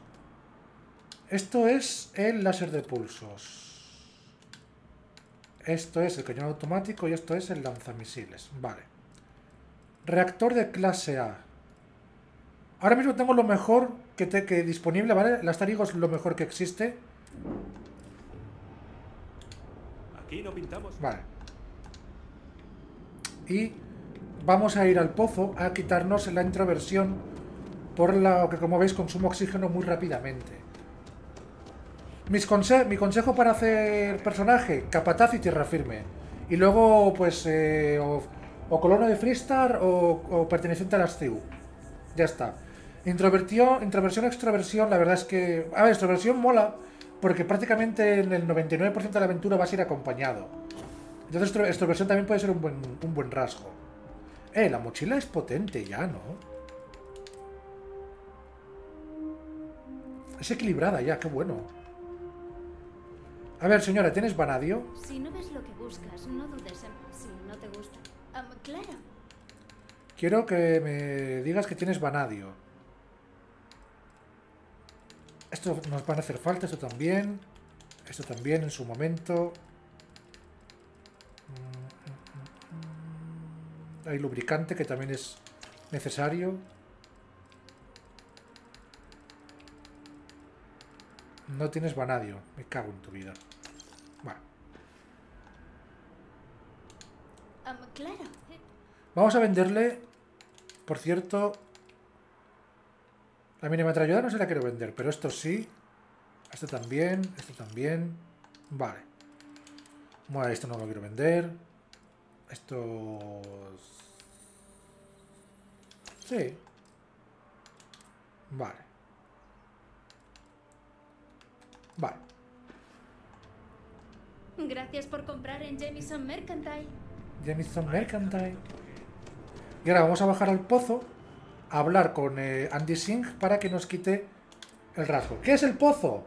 Esto es el láser de pulsos. Esto es el cañón automático y esto es el lanzamisiles. Vale. Reactor de clase A. Ahora mismo tengo lo mejor que disponible, ¿vale? La Starigo es lo mejor que existe. Aquí no pintamos. Vale. Y vamos a ir al pozo a quitarnos la introversión, por lo que, como veis, consumo oxígeno muy rápidamente. Mi consejo para hacer personaje: capataz y tierra firme. Y luego, pues, o colono de Freestar o perteneciente a las CEU. Ya está. Introversión, extroversión, la verdad es que... A ver, extroversión mola, porque prácticamente en el 99% de la aventura vas a ir acompañado. Entonces extroversión también puede ser un buen rasgo. La mochila es potente ya, ¿no? Es equilibrada ya, qué bueno. A ver, señora, ¿tienes vanadio? Si no ves lo que buscas, no dudes en... Si no te gusta. Claro. Quiero que me digas que tienes vanadio. Esto nos van a hacer falta, esto también. Esto también en su momento. Hay lubricante que también es necesario. No tienes vanadio. Me cago en tu vida. Bueno. Claro. Vamos a venderle, por cierto, la minimetralleta no se la quiero vender, pero esto sí. Esto también, esto también. Vale. Bueno, esto no lo quiero vender. Esto... Sí. Vale. Vale. Gracias por comprar en Jameson Mercantile. Jameson Mercantile. Y ahora vamos a bajar al pozo a hablar con Andy Singh para que nos quite el rasgo. ¿Qué es el pozo?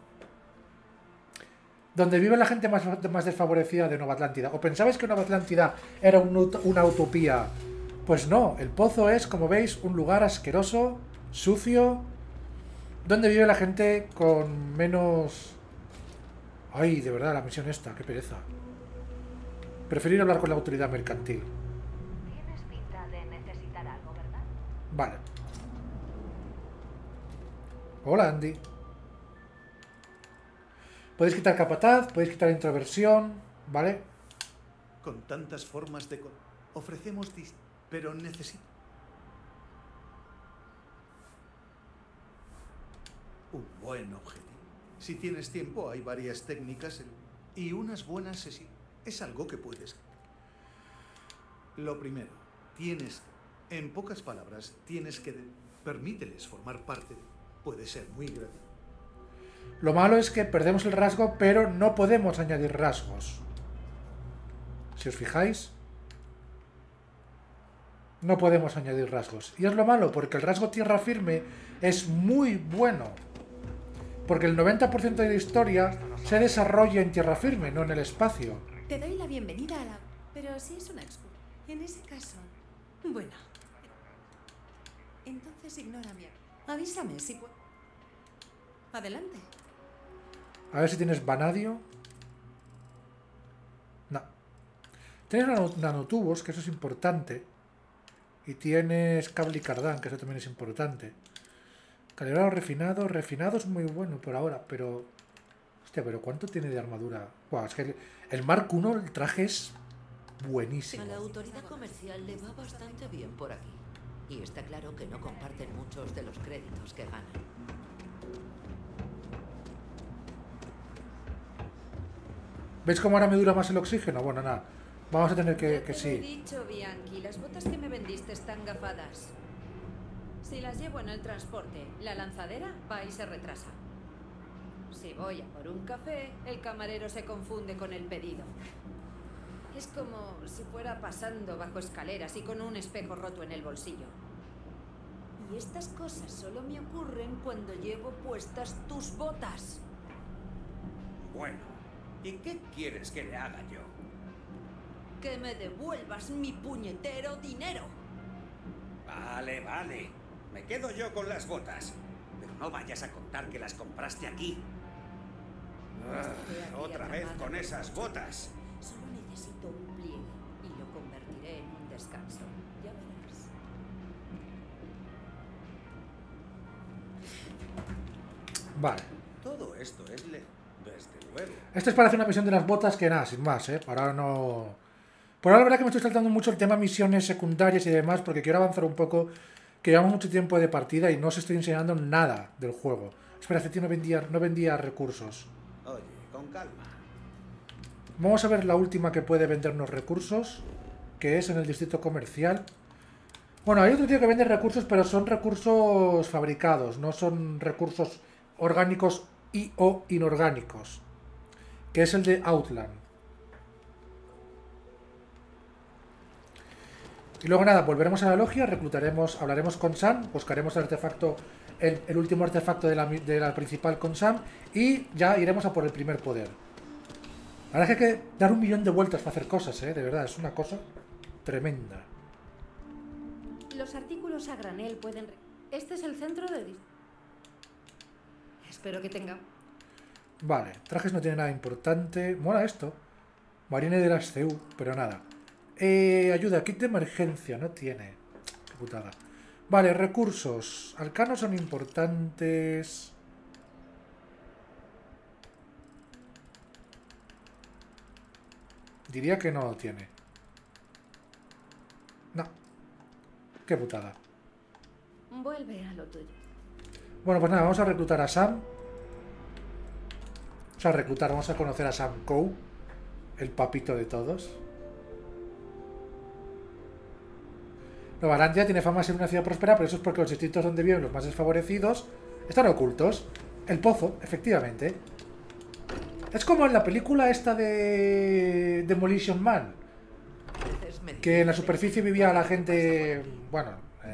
Donde vive la gente más desfavorecida de Nueva Atlántida. ¿O pensabais que Nueva Atlántida era una utopía? Pues no, el pozo es, como veis, un lugar asqueroso, sucio, donde vive la gente con menos... Ay, de verdad, la misión esta, qué pereza. Preferir hablar con la autoridad mercantil. Tienes pinta de necesitar algo, ¿verdad? Vale. Hola, Andy. Podéis quitar capataz, podéis quitar introversión, ¿vale? Con tantas formas de... Ofrecemos... Pero necesito... Un buen objetivo. Si tienes tiempo, hay varias técnicas y unas buenas sesiones. Es algo que puedes... Lo primero, tienes... En pocas palabras, tienes que... Permíteles formar parte de... Puede ser muy gratuito. Lo malo es que perdemos el rasgo, pero no podemos añadir rasgos. Si os fijáis, no podemos añadir rasgos. Y es lo malo, porque el rasgo tierra firme es muy bueno. Porque el 90% de la historia se desarrolla en tierra firme, no en el espacio. Te doy la bienvenida a la... Pero si es una excusa. En ese caso... Bueno. Entonces ignórame. Avísame si puedo... Adelante. A ver si tienes vanadio. No. Tienes nanotubos, que eso es importante. Y tienes cable y cardán, que eso también es importante. Calibrado, refinado. Refinado es muy bueno por ahora, pero... Hostia, pero ¿cuánto tiene de armadura? Buah, es que el Mark I, el traje es buenísimo. A la autoridad comercial le va bastante bien por aquí. Y está claro que no comparten muchos de los créditos que ganan. ¿Veis cómo ahora me dura más el oxígeno? Bueno, nada. Vamos a tener que Te lo he sí. dicho, Bianchi, las botas que me vendiste están gafadas. Si las llevo en el transporte, la lanzadera va y se retrasa. Si voy a por un café, el camarero se confunde con el pedido. Es como si fuera pasando bajo escaleras y con un espejo roto en el bolsillo. Y estas cosas solo me ocurren cuando llevo puestas tus botas. Bueno, ¿y qué quieres que le haga yo? Que me devuelvas mi puñetero dinero. Vale, vale. Me quedo yo con las botas. Pero no vayas a contar que las compraste aquí. Otra vez con esas botas. Solo necesito un pliegue y lo convertiré en un descanso. Ya verás. Vale. Todo esto es desde luego. Esto es para hacer una misión de las botas que nada, sin más, ¿eh? Para ahora no... Por ahora la verdad que me estoy saltando mucho el tema misiones secundarias y demás porque quiero avanzar un poco, que llevamos mucho tiempo de partida y no os estoy enseñando nada del juego. Espera, este tío no vendía recursos. Oye, con calma. Vamos a ver la última que puede vendernos recursos, que es en el distrito comercial. Bueno, hay otro tío que vende recursos, pero son recursos fabricados, no son recursos orgánicos y o inorgánicos, que es el de Outland. Y luego nada, volveremos a la logia, reclutaremos, hablaremos con Sam, buscaremos el artefacto, el último artefacto de la principal con Sam y ya iremos a por el primer poder. Ahora es que hay que dar 1.000.000 de vueltas para hacer cosas, de verdad, es una cosa tremenda. Los artículos a granel pueden... Este es el centro de... Espero que tenga... Vale, trajes no tiene nada importante. Mola esto. Marine de las CEU, pero nada. Ayuda, kit de emergencia, no tiene. Qué putada. Vale, recursos. Arcanos son importantes. Diría que no lo tiene. No. Qué putada. Vuelve a lo tuyo. Bueno, pues nada, vamos a reclutar a Sam. Vamos a conocer a Sam Coe, el papito de todos. Nueva Atlantia tiene fama de ser una ciudad próspera, pero eso es porque los distritos donde viven los más desfavorecidos están ocultos. El pozo, efectivamente. Es como en la película esta de Demolition Man, que en la superficie vivía la gente, bueno,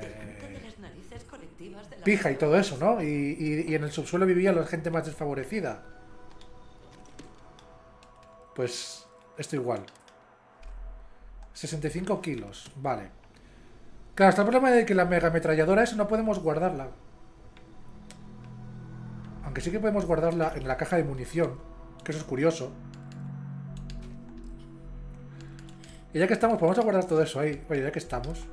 pija y todo eso, ¿no? Y en el subsuelo vivía la gente más desfavorecida. Pues esto igual. 65 kilos, vale. Claro, está el problema de que la mega ametralladora esa no podemos guardarla. Aunque sí que podemos guardarla en la caja de munición, que eso es curioso. Y ya que estamos, pues vamos a guardar todo eso ahí. Oye, ya que estamos.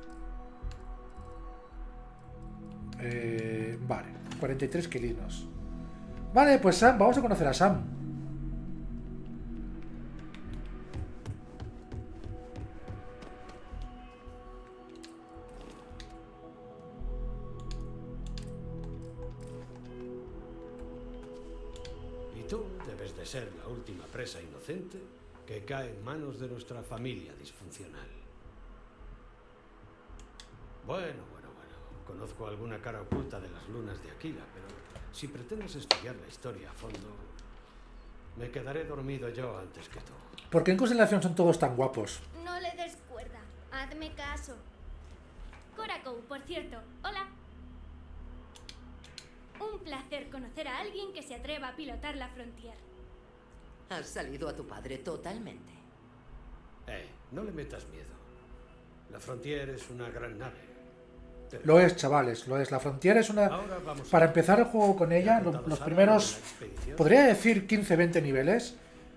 Vale, 43 kilinos. Vale, pues Sam, vamos a conocer a Sam. Y tú debes de ser la última presa inocente que cae en manos de nuestra familia disfuncional. Bueno. Conozco alguna cara oculta de las lunas de Aquila, pero si pretendes estudiar la historia a fondo, me quedaré dormido yo antes que tú. ¿Por qué en Constelación son todos tan guapos? No le des cuerda. Hazme caso. Coraco, por cierto. Hola. Un placer conocer a alguien que se atreva a pilotar la Frontier. Has salido a tu padre totalmente. No le metas miedo. La Frontier es una gran nave. Lo es, chavales, lo es. La Frontier es una... Para empezar el juego con ella, los primeros, podría decir 15-20 niveles,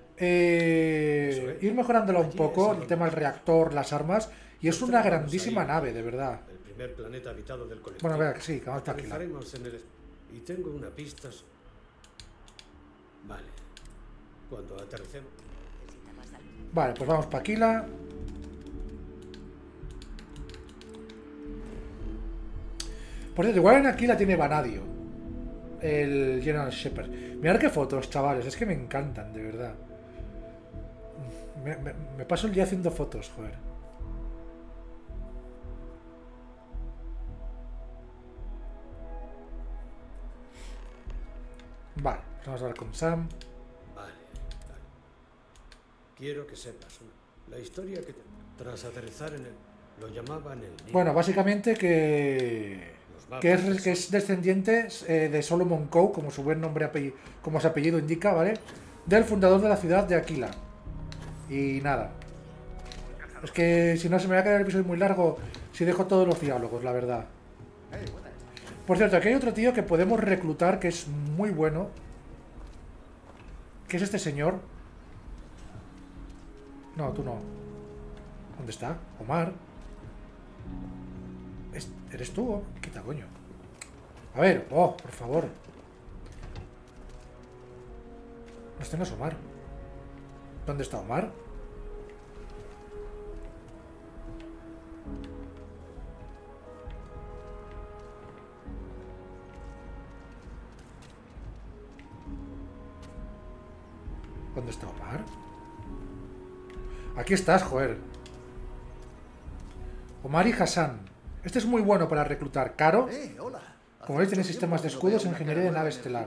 ir mejorándola un poco, el tema del reactor, las armas, y es una grandísima nave, de verdad. El primer planeta habitado del colectivo. Bueno, vea que sí, que vamos para aquí. Y tengo una pista... Vale. Cuando aterricemos... Vale, pues vamos para Aquila. Por cierto, igual en Aquila tiene Vanadio, el General Shepard. Mirad qué fotos, chavales, es que me encantan, de verdad. Me paso el día haciendo fotos, joder. Vale, vamos a hablar con Sam. Vale. Quiero que sepas la historia que tras aterrizar en el... Lo llamaban el Nilo. Bueno, básicamente que es descendiente de Solomon Coe, como su buen nombre, como su apellido indica, ¿vale? Del fundador de la ciudad de Aquila. Y nada. Es que si no se me va a quedar el episodio muy largo si dejo todos los diálogos, la verdad. Por cierto, aquí hay otro tío que podemos reclutar que es muy bueno. Que es este señor. No, tú no. ¿Dónde está? Omar. ¿Eres tú? Quita, coño. A ver, por favor. Este no es Omar. ¿Dónde está Omar? ¿Dónde está Omar? Aquí estás, joder. Omar y Hassan. Este es muy bueno para reclutar. Caro. Hola. Como veis, tiene sistemas de escudos e ingeniería de nave estelar.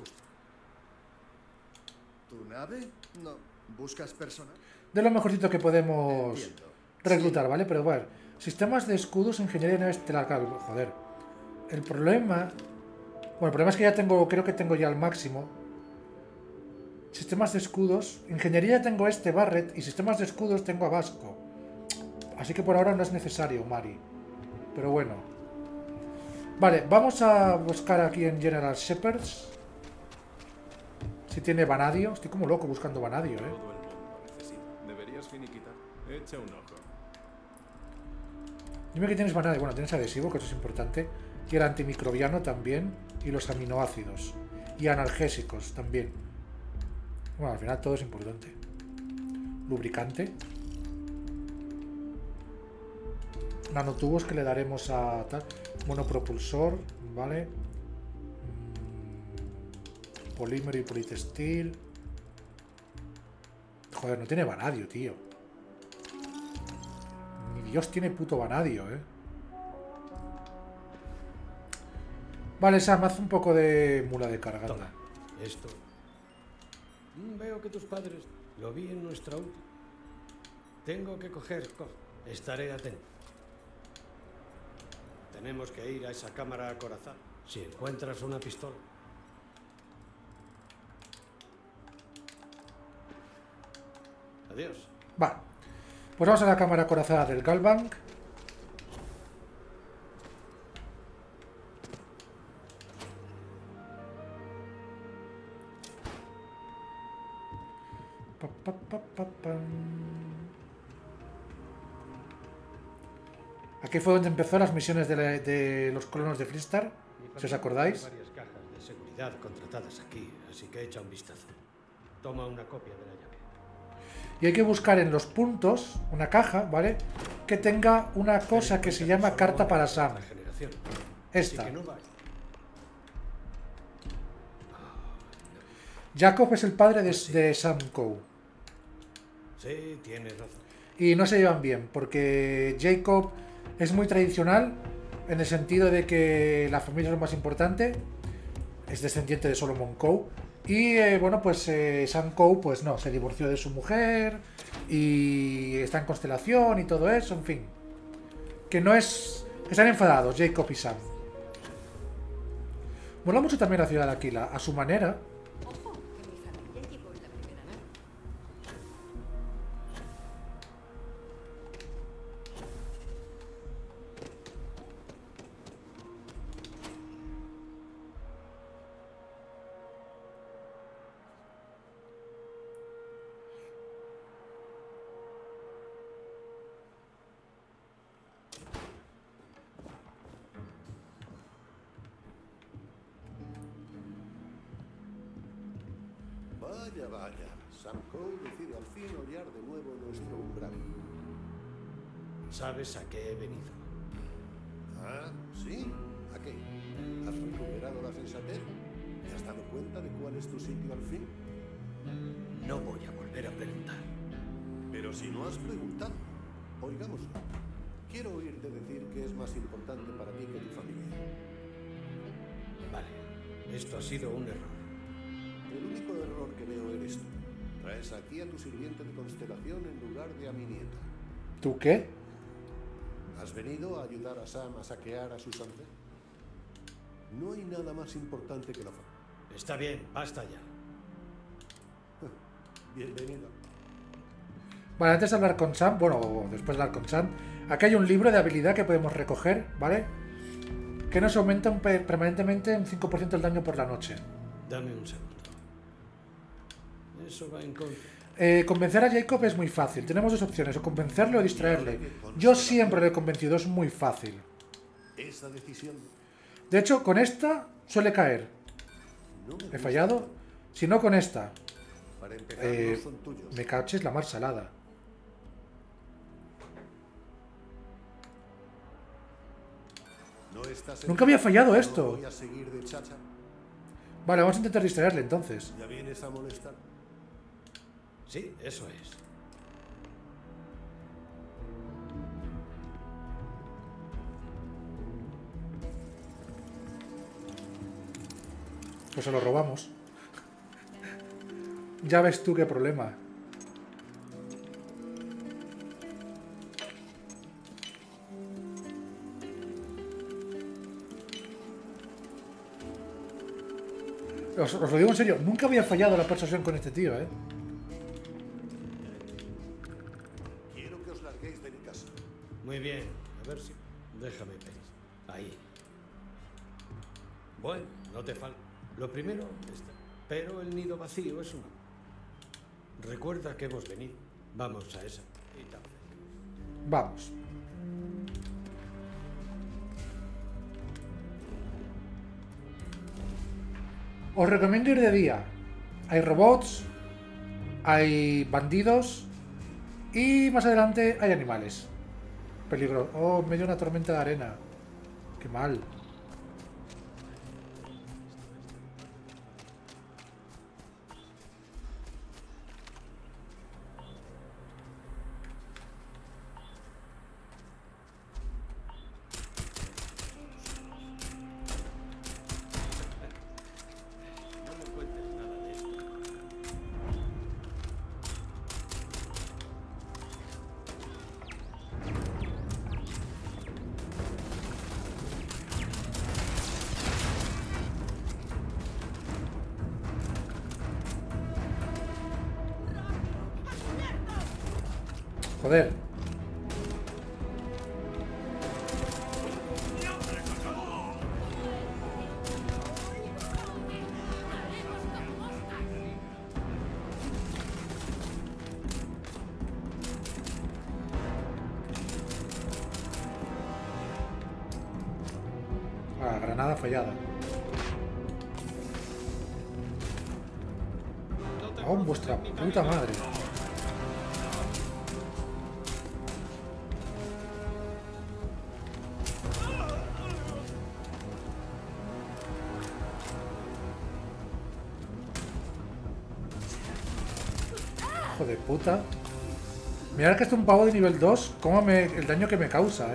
¿Tu nave? No. ¿Buscas personal? De lo mejorcito que podemos reclutar, ¿vale? Pero bueno, sistemas de escudos e ingeniería de nave estelar. Claro, joder. El problema... Bueno, el problema es que ya tengo... Creo que tengo ya el máximo. Sistemas de escudos. Ingeniería tengo este, Barret. Y sistemas de escudos tengo a Vasco. Así que por ahora no es necesario, Mari. Pero bueno. Vale, vamos a buscar aquí en General Shepherds. Si tiene vanadio. Estoy como loco buscando vanadio, Todo el mundo necesita. Deberías finiquitar. Echa un ojo. Dime que tienes vanadio. Bueno, tienes adhesivo, que eso es importante. Y el antimicrobiano también. Y los aminoácidos. Y analgésicos también. Bueno, al final todo es importante. Lubricante. Nanotubos que le daremos a tal. Monopropulsor, ¿vale? Polímero y politextil. Joder, no tiene vanadio, tío. Ni Dios tiene puto vanadio, ¿eh? Vale, Sam, haz un poco de mula de carga. Toma, esto. Veo que tus padres lo vi en nuestra última. Tengo que coger. Estaré atento. Tenemos que ir a esa cámara acorazada. Si encuentras una pistola. Adiós. Vale. Pues vamos a la cámara acorazada del Galbank. Aquí fue donde empezó las misiones de los colonos de Freestar, si os acordáis. Hay varias cajas de seguridad contratadas aquí, así que echa un vistazo. Toma una copia de la llave. Y hay que buscar en los puntos una caja, ¿vale? Que tenga una cosa que se llama carta para Sam. Esta. Jacob es el padre de Sam Coe. Sí, tienes razón. Y no se llevan bien, porque Jacob es muy tradicional en el sentido de que la familia es lo más importante. Es descendiente de Solomon Coe. Y bueno, pues Sam Coe, pues no, se divorció de su mujer y está en constelación y todo eso, en fin. Que no es... que están enfadados, Jacob y Sam. Mola mucho también la ciudad de Aquila, a su manera. Vaya, vaya. Sam Coe decide al fin hollar de nuevo nuestro umbral. ¿Sabes a qué he venido? Ah, ¿sí? ¿A qué? ¿Has recuperado la sensatez? ¿Te has dado cuenta de cuál es tu sitio al fin? No voy a volver a preguntar. Pero si no has preguntado, oigámoslo. Quiero oírte decir que es más importante para ti que tu familia. Vale, esto ha sido un error. El único error que veo eres tú. Traes aquí a tu sirviente de constelación en lugar de a mi nieta. ¿Tú qué? ¿Has venido a ayudar a Sam a saquear a sus ancestros? No hay nada más importante que la familia. Está bien, basta ya. Bienvenido. Vale, antes de hablar con Sam, bueno, o después de hablar con Sam, aquí hay un libro de habilidad que podemos recoger, ¿vale? Que nos aumenta permanentemente un 5% el daño por la noche. Dame un segundo. Eso va en contra. Convencer a Jacob es muy fácil. Tenemos dos opciones, o convencerle o distraerle. Yo siempre lo he convencido, es muy fácil. Esa decisión. De hecho, con esta suele caer. ¿He fallado? Si no, con esta. Para empezar, no son tuyos. Me caches la mar salada. No estás Nunca había fallado no esto. voy a seguir de chacha. Vale, vamos a intentar distraerle entonces. ¿Ya vienes a molestar? Sí, eso es. Pues se lo robamos. Ya ves tú qué problema. Os lo digo en serio, nunca había fallado la persuasión con este tío, ¿eh? Quiero que os larguéis de mi casa. Muy bien, a ver si... Déjame ver. Ahí. Bueno, no te falta. Lo primero está. Pero el nido vacío es una... Recuerda que hemos venido. Vamos a esa. Y tal. Vamos. Os recomiendo ir de día. Hay robots, hay bandidos y más adelante hay animales. Peligro. Oh, me dio una tormenta de arena. Qué mal. Joder. Ah, granada fallada. Oh, vuestra puta madre. Hijo de puta. Mirad que este es un pavo de nivel 2. Cómo el daño que me causa,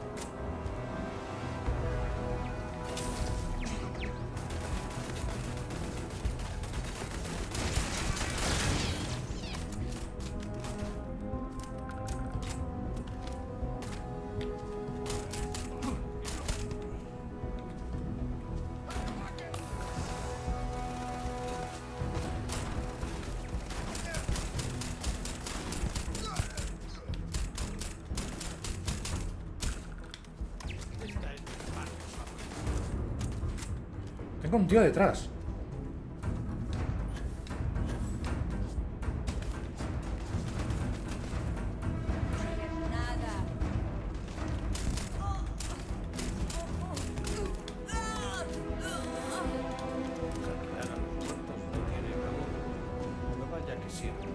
Tengo un tío detrás. No vaya que sirva.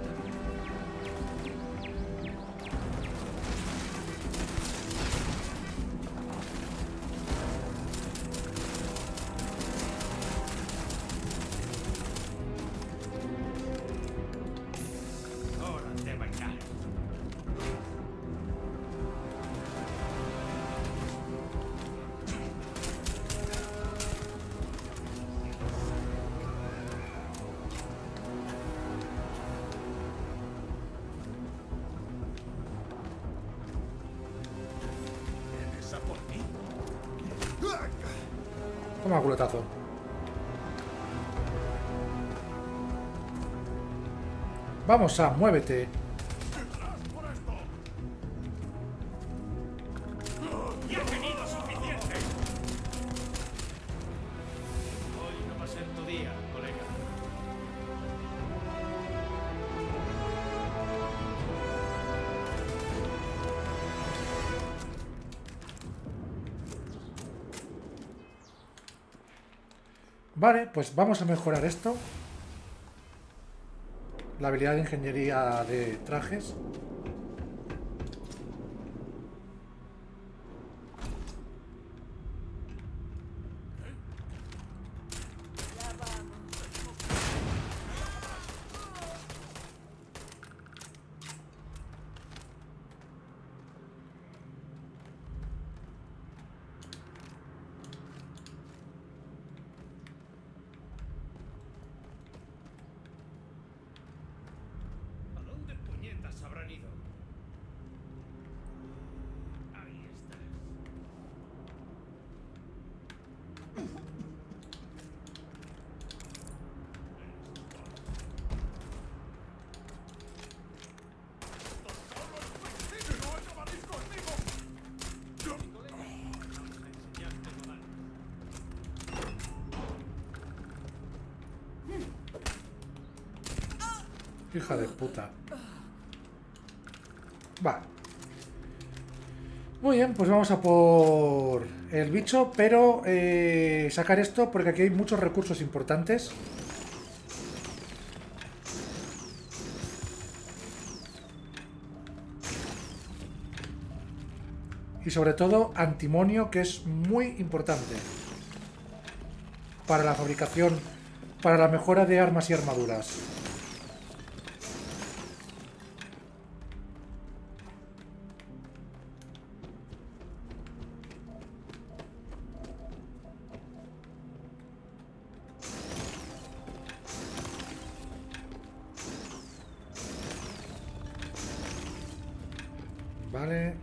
Hora de bailar. ¿Vienes a por mí? Toma culetazo. Vamos, Sam, muévete. ¡Ya he tenido suficiente! Hoy no va a ser tu día, colega. Vale, pues vamos a mejorar esto. La habilidad de ingeniería de trajes. ¿A dónde puñetas habrán ido? Ahí está. Hija de puta. Va. Muy bien, pues vamos a por el bicho, pero sacar esto porque aquí hay muchos recursos importantes. Y sobre todo antimonio, que es muy importante para la fabricación, para la mejora de armas y armaduras. Vale.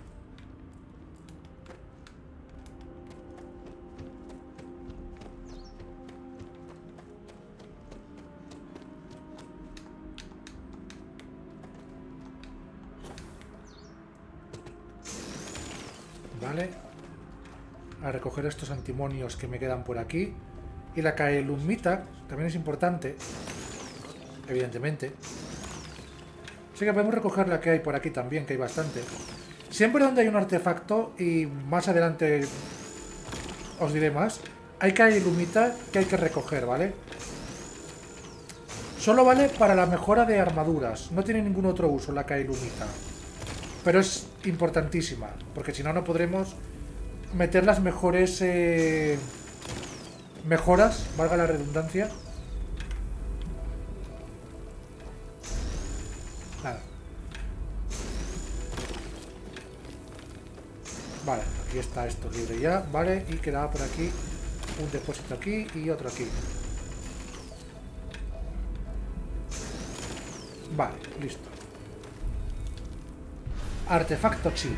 Vale. A recoger estos antimonios que me quedan por aquí. Y la caelumita también es importante. Evidentemente. Así que podemos recoger la que hay por aquí también, que hay bastante. Siempre donde hay un artefacto, y más adelante os diré más, hay caelumita que hay que recoger, ¿vale? Solo vale para la mejora de armaduras. No tiene ningún otro uso la caelumita. Pero es importantísima, porque si no, no podremos meter las mejores mejoras, valga la redundancia. Nada. Vale, aquí está esto libre ya, vale, y quedaba por aquí un depósito aquí y otro aquí. Vale, listo. Artefacto chi.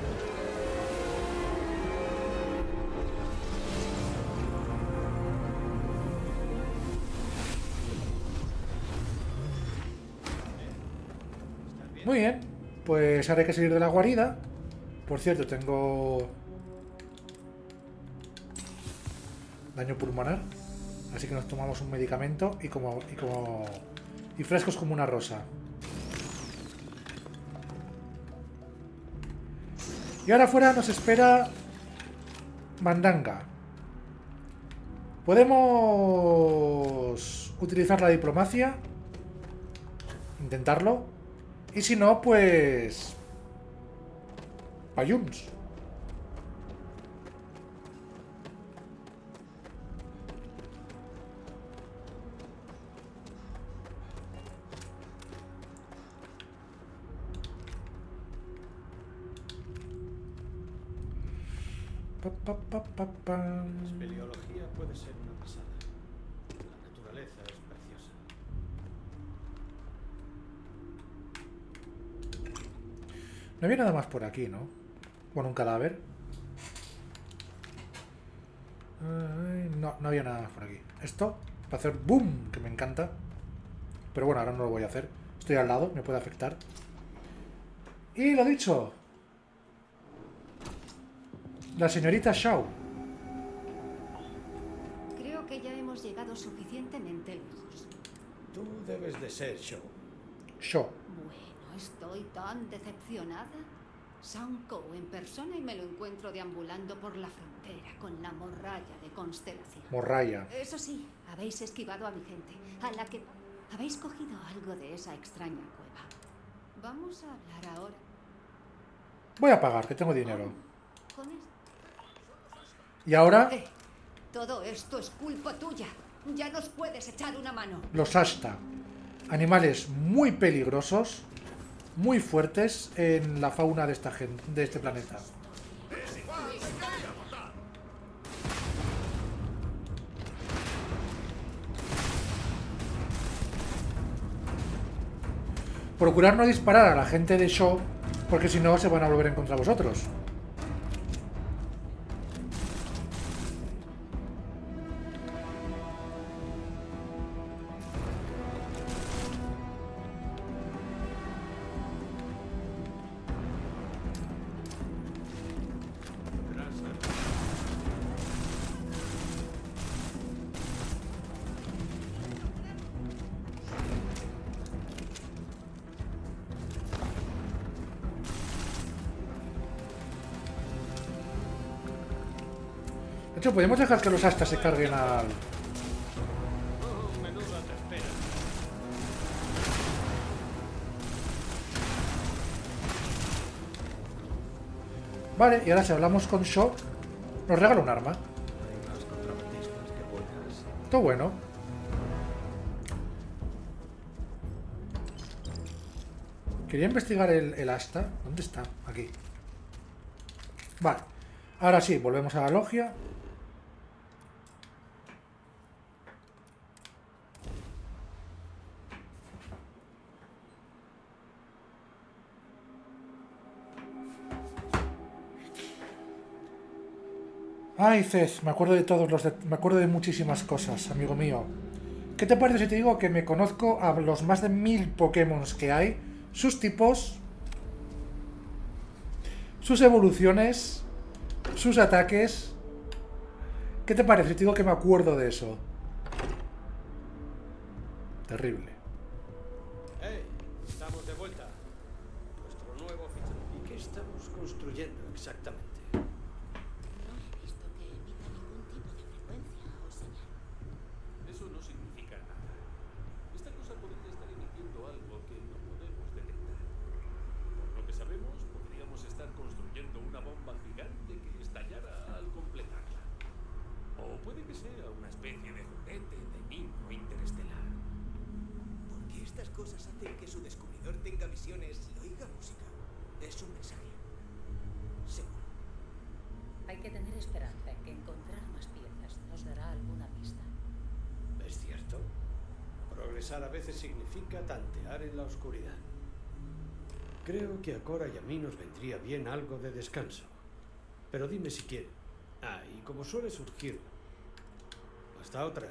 Muy bien, pues ahora hay que salir de la guarida. Por cierto, tengo daño pulmonar, así que nos tomamos un medicamento y frescos como una rosa. Y ahora afuera nos espera Mandanga. Podemos utilizar la diplomacia, intentarlo, y si no, pues payuns. La espeleología puede ser una pasada. La naturaleza es preciosa. No había nada más por aquí, ¿no? Bueno, un cadáver. No, no había nada más por aquí. Esto, para hacer boom, que me encanta. Pero bueno, ahora no lo voy a hacer. Estoy al lado, me puede afectar. Y lo dicho. La señorita Shaw. Creo que ya hemos llegado suficientemente lejos. Tú debes de ser Shaw. Shaw. Bueno, estoy tan decepcionada. Sanko en persona y me lo encuentro deambulando por la frontera con la morralla de Constelación. Morralla. Eso sí, habéis esquivado a mi gente, a la que habéis cogido algo de esa extraña cueva. Vamos a hablar ahora. Voy a pagar, que tengo dinero. Con esto. Y ahora, Todo esto es culpa tuya. Ya nos puedes echar una mano. los Ashta. Animales muy peligrosos, muy fuertes en la fauna de esta gente, de este planeta. Procurad no disparar a la gente de Shaw, porque si no se van a volver en contra vosotros. hecho, podemos dejar que los astas se carguen al... Oh, menuda tercera. Vale, y ahora si hablamos con Shaw, nos regala un arma. Hay más contrabandistas que buenas. Todo bueno. Quería investigar el asta. ¿Dónde está? Aquí. Vale. Ahora sí, volvemos a la logia. Ay, Cez, me acuerdo de todos los... me acuerdo de muchísimas cosas, amigo mío. ¿Qué te parece si te digo que me conozco a los más de 1000 Pokémon que hay? Sus tipos, sus evoluciones, sus ataques. ¿Qué te parece si te digo que me acuerdo de eso? Terrible. ¡Hey! Estamos de vuelta. Nuestro nuevo fichaje. ¿Y qué estamos construyendo exactamente? Eso no significa nada. Esta cosa podría estar emitiendo algo que no podemos detectar. Por lo que sabemos, podríamos estar construyendo una bomba gigante que estallara al completarla. O puede que sea una especie de juguete de niño interestelar. Porque estas cosas hacen que su descubridor tenga visiones y oiga música. Es un mensaje. Seguro. Hay que tener esperanza en que encontrar más piezas nos dará alguna pista. ¿Es cierto? Progresar a veces significa tantear en la oscuridad. Creo que a Cora y a mí nos vendría bien algo de descanso. Pero dime si quiere. Ah, y como suele surgir. Hasta otra.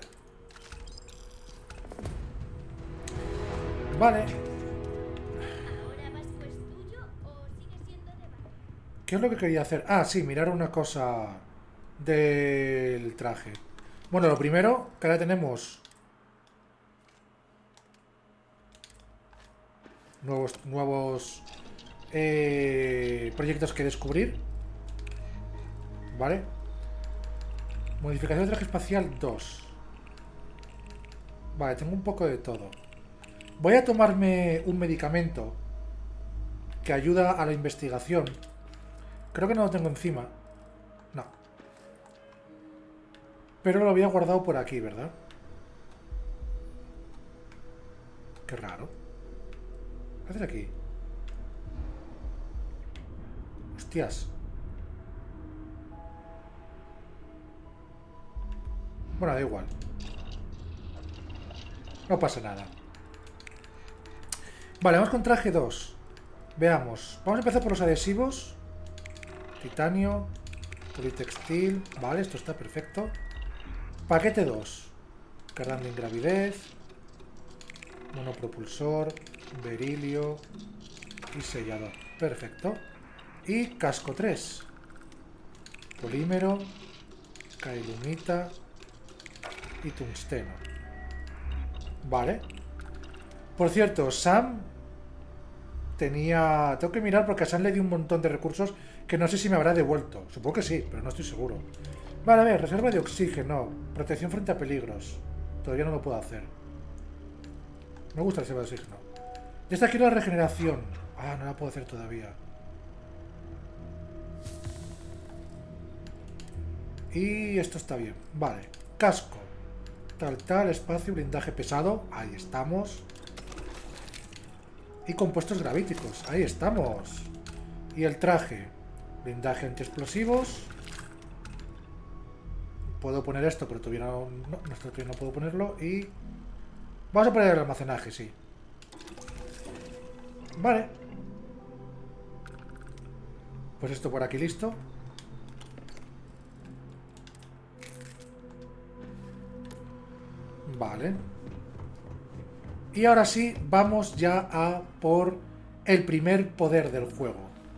Vale. ¿Qué es lo que quería hacer? Ah, sí, mirar una cosa del traje. Bueno, lo primero, que ahora tenemos nuevos proyectos que descubrir. Vale. Modificación de traje espacial 2. Vale, tengo un poco de todo. Voy a tomarme un medicamento que ayuda a la investigación. Creo que no lo tengo encima. No. Pero lo había guardado por aquí, ¿verdad? Qué raro. ¿Qué haces aquí? Hostias. Bueno, da igual. No pasa nada. Vale, vamos con traje 2. Veamos. Vamos a empezar por los adhesivos. Titanio. Politextil. Vale, esto está perfecto. Paquete 2. Cardan de ingravidez. Monopropulsor. Berilio. Y sellador. Perfecto. Y casco 3. Polímero. Cailumita. Y tungsteno. Vale. Por cierto, Sam tenía... Tengo que mirar porque a Sam le di un montón de recursos que no sé si me habrá devuelto. Supongo que sí, pero no estoy seguro. Vale, a ver, reserva de oxígeno. Protección frente a peligros. Todavía no lo puedo hacer. Me gusta la reserva de oxígeno. Ya está aquí la regeneración. Ah, no la puedo hacer todavía. Y esto está bien. Vale. Casco. Tal, espacio, blindaje pesado. Ahí estamos. Y compuestos gravíticos. Ahí estamos. Y el traje. Blindaje antiexplosivos. Puedo poner esto, pero todavía no, no puedo ponerlo. Y vamos a poner el almacenaje, sí. Vale. Pues esto por aquí listo. Vale. Y ahora sí, vamos ya a por el primer poder del juego.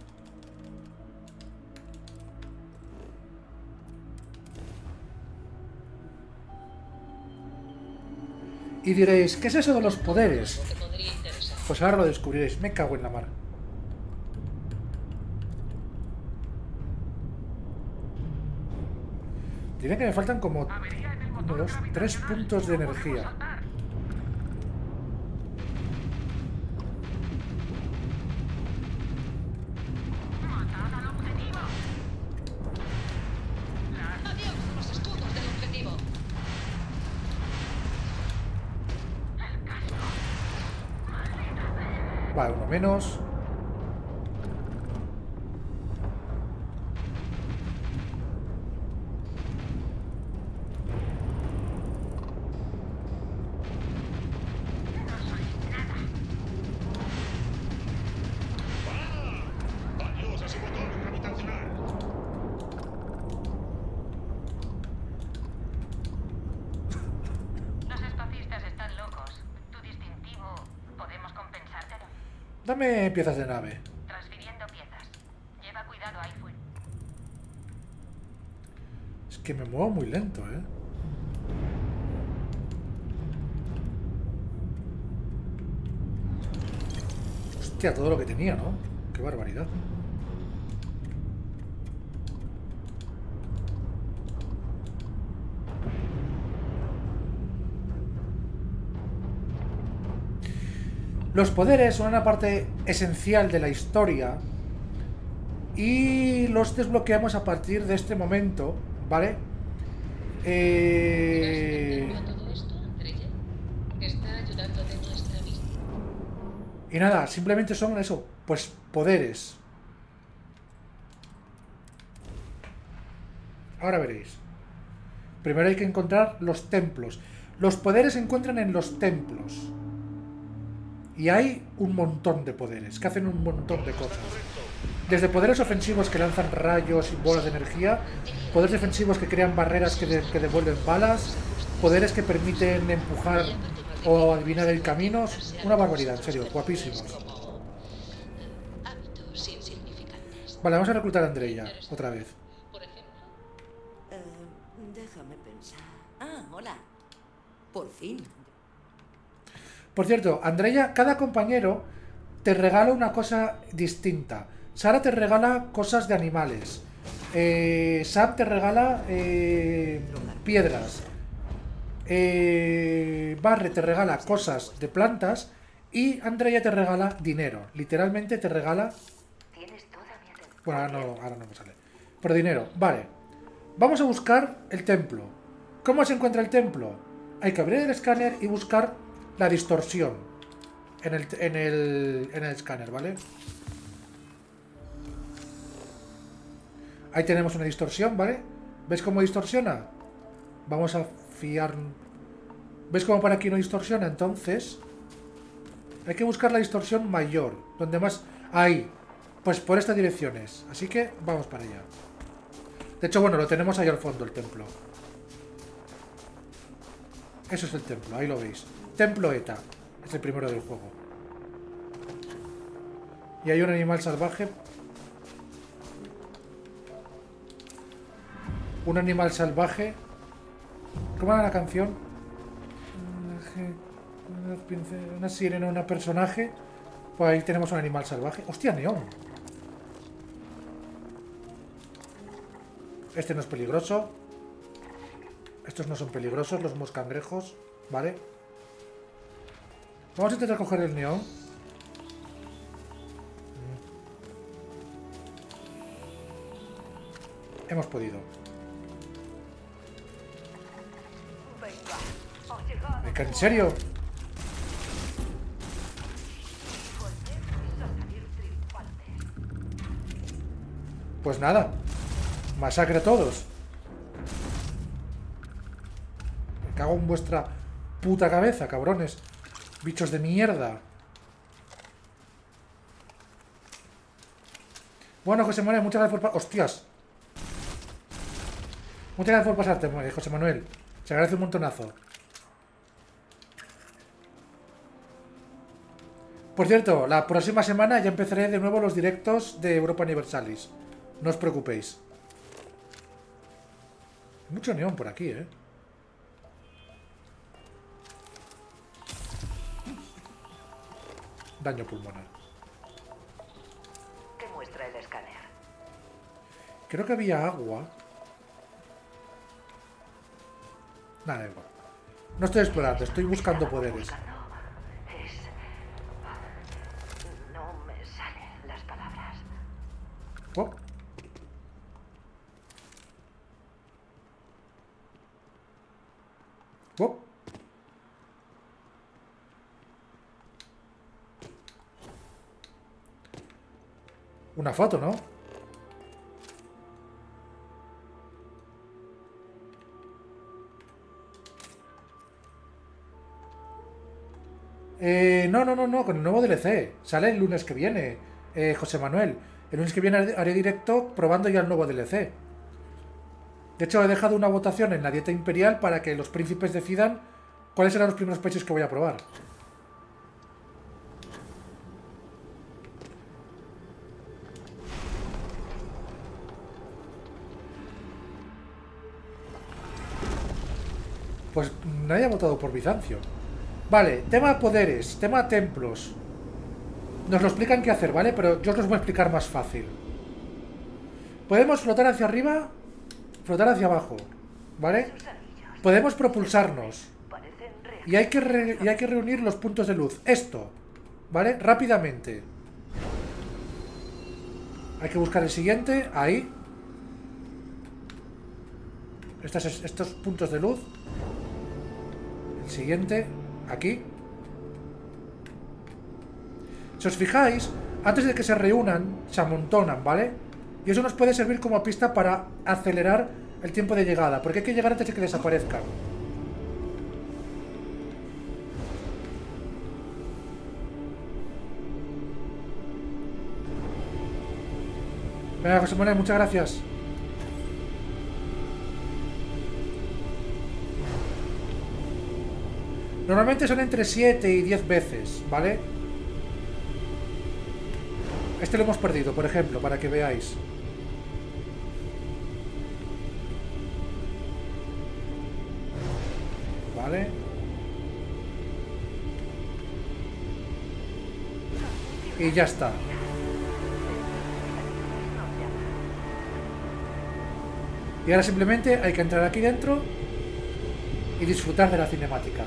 Y diréis, ¿qué es eso de los poderes? Pues ahora lo descubriréis. Me cago en la mar. Tiene que me faltan como 1, 2, 3 puntos de energía. Vale, uno menos. Dame piezas de nave. Transfiriendo piezas. Lleva cuidado, Aiful. Es que me muevo muy lento, ¿eh? Hostia, todo lo que tenía, ¿no? Qué barbaridad. Los poderes son una parte esencial de la historia y los desbloqueamos a partir de este momento, ¿vale? Y nada, simplemente son eso, pues poderes. Ahora veréis. Primero hay que encontrar los templos. Los poderes se encuentran en los templos. Y hay un montón de poderes, que hacen un montón de cosas. Desde poderes ofensivos que lanzan rayos y bolas de energía, poderes defensivos que crean barreras que devuelven balas, poderes que permiten empujar o adivinar el camino. Una barbaridad, en serio, guapísimos. Vale, vamos a reclutar a Andreia, otra vez. Déjame pensar. Ah, hola. Por fin. Por cierto, Andreia, cada compañero te regala una cosa distinta. Sara te regala cosas de animales. Sab te regala piedras. Barre te regala cosas de plantas. Y Andreia te regala dinero. Literalmente te regala... Bueno, ahora no me sale. Pero dinero, vale. Vamos a buscar el templo. ¿Cómo se encuentra el templo? Hay que abrir el escáner y buscar la distorsión en el escáner, ¿vale? Ahí tenemos una distorsión, ¿vale? ¿Ves cómo distorsiona? Vamos a fiar... ¿Ves cómo para aquí no distorsiona? Entonces hay que buscar la distorsión mayor. Donde más... Ahí. Pues por estas direcciones. Así que vamos para allá. De hecho, bueno, lo tenemos ahí al fondo, el templo. Eso es el templo, ahí lo veis. Templo Eta. Es el primero del juego. Y hay un animal salvaje. Un animal salvaje. ¿Cómo era la canción? Una sirena, un personaje. Pues ahí tenemos un animal salvaje. ¡Hostia, neón! Este no es peligroso. Estos no son peligrosos, los moscangrejos. ¿Vale? Vamos a intentar coger el neón. Hemos podido. ¿En serio? Pues nada. Masacre a todos. Me cago en vuestra puta cabeza, cabrones. Bichos de mierda. Bueno, José Manuel, muchas gracias por... ¡Hostias! Muchas gracias por pasarte, José Manuel. Se agradece un montonazo. Por cierto, la próxima semana ya empezaré de nuevo los directos de Europa Universalis. No os preocupéis. Mucho neón por aquí, ¿eh? Daño pulmonar. ¿Qué muestra el escáner? Creo que había agua. Nada, igual. No estoy explorando, estoy buscando poderes. No me salen las palabras. Oh. Oh. Una foto, ¿no? No, con el nuevo DLC. Sale el lunes que viene, José Manuel. El lunes que viene haré directo probando ya el nuevo DLC. De hecho, he dejado una votación en la dieta imperial para que los príncipes decidan cuáles serán los primeros países que voy a probar. Pues nadie ha votado por Bizancio. Vale, tema poderes, tema templos. Nos lo explican qué hacer, ¿vale? Pero yo os los voy a explicar más fácil. Podemos flotar hacia arriba, flotar hacia abajo, ¿vale? Podemos propulsarnos. Y hay que reunir los puntos de luz. Esto, ¿vale? Rápidamente. Hay que buscar el siguiente, ahí. Estos puntos de luz. El siguiente, aquí. Si os fijáis, antes de que se reúnan, se amontonan, ¿vale? Y eso nos puede servir como pista para acelerar el tiempo de llegada, porque hay que llegar antes de que desaparezcan. Venga, José Manuel, muchas gracias. Normalmente son entre 7 y 10 veces, ¿vale? Este lo hemos perdido, por ejemplo, para que veáis. Vale. Y ya está. Y ahora simplemente hay que entrar aquí dentro y disfrutar de la cinemática.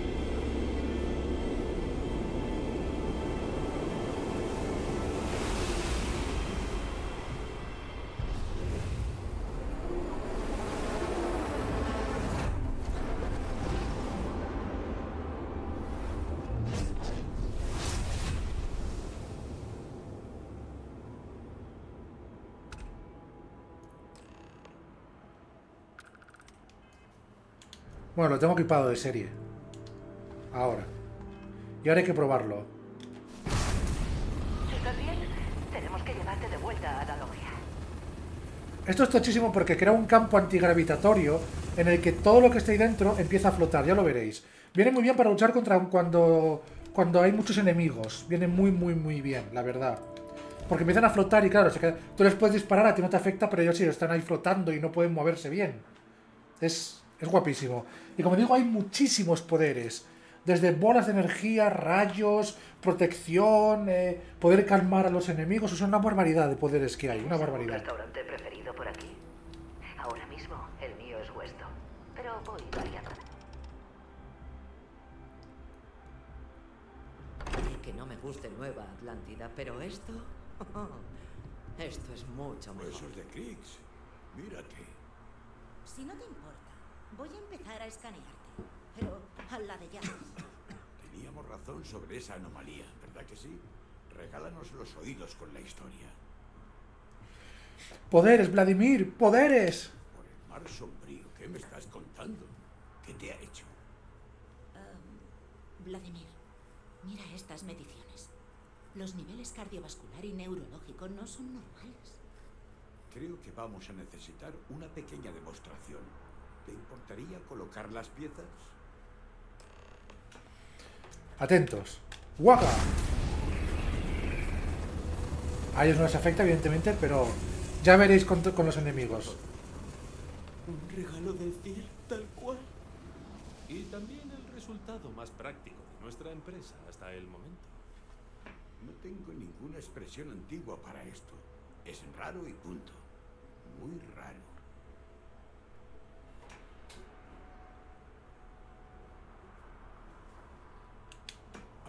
Bueno, lo tengo equipado de serie. Ahora. Y ahora hay que probarlo. ¿Estás bien? Tenemos que llevarte de vuelta a la logia. Esto es tochísimo porque crea un campo antigravitatorio en el que todo lo que esté ahí dentro empieza a flotar, ya lo veréis. Viene muy bien para luchar contra cuando hay muchos enemigos. Viene muy bien, la verdad. Porque empiezan a flotar y claro, tú les puedes disparar, a ti no te afecta, pero ellos sí están ahí flotando y no pueden moverse bien. Es guapísimo. Y como digo, hay muchísimos poderes. Desde bolas de energía, rayos, protección, poder calmar a los enemigos. Es una barbaridad de poderes que hay, una barbaridad. ¿Tu restaurante preferido por aquí? Ahora mismo el mío es Weston, pero voy variando. Que no me guste Nueva Atlántida, pero esto... esto es mucho mejor. Huesos de Kriegs. Mírate. Si no te importa, voy a empezar a escanearte, pero a la de ya. Teníamos razón sobre esa anomalía, ¿verdad que sí? Regálanos los oídos con la historia. ¡Poderes, Vladimir! ¡Poderes! Por el mar sombrío, ¿qué me estás contando? ¿Qué te ha hecho? Vladimir, mira estas mediciones. Los niveles cardiovascular y neurológico no son normales. Creo que vamos a necesitar una pequeña demostración. ¿Te importaría colocar las piezas? Atentos. ¡Guaga! A ellos no les afecta, evidentemente, pero ya veréis con los enemigos. Un regalo del cielo, tal cual. Y también el resultado más práctico de nuestra empresa hasta el momento. No tengo ninguna expresión antigua para esto. Es raro y punto. Muy raro.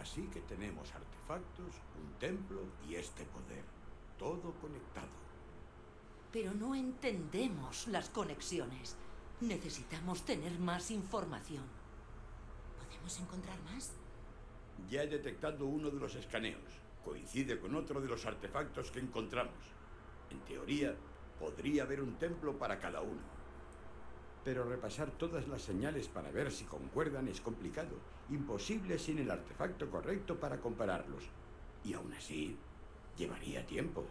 Así que tenemos artefactos, un templo y este poder. Todo conectado. Pero no entendemos las conexiones. Necesitamos tener más información. ¿Podemos encontrar más? Ya he detectado uno de los escaneos. Coincide con otro de los artefactos que encontramos. En teoría, podría haber un templo para cada uno. Pero repasar todas las señales para ver si concuerdan es complicado. Imposible sin el artefacto correcto para compararlos. Y aún así, llevaría tiempo.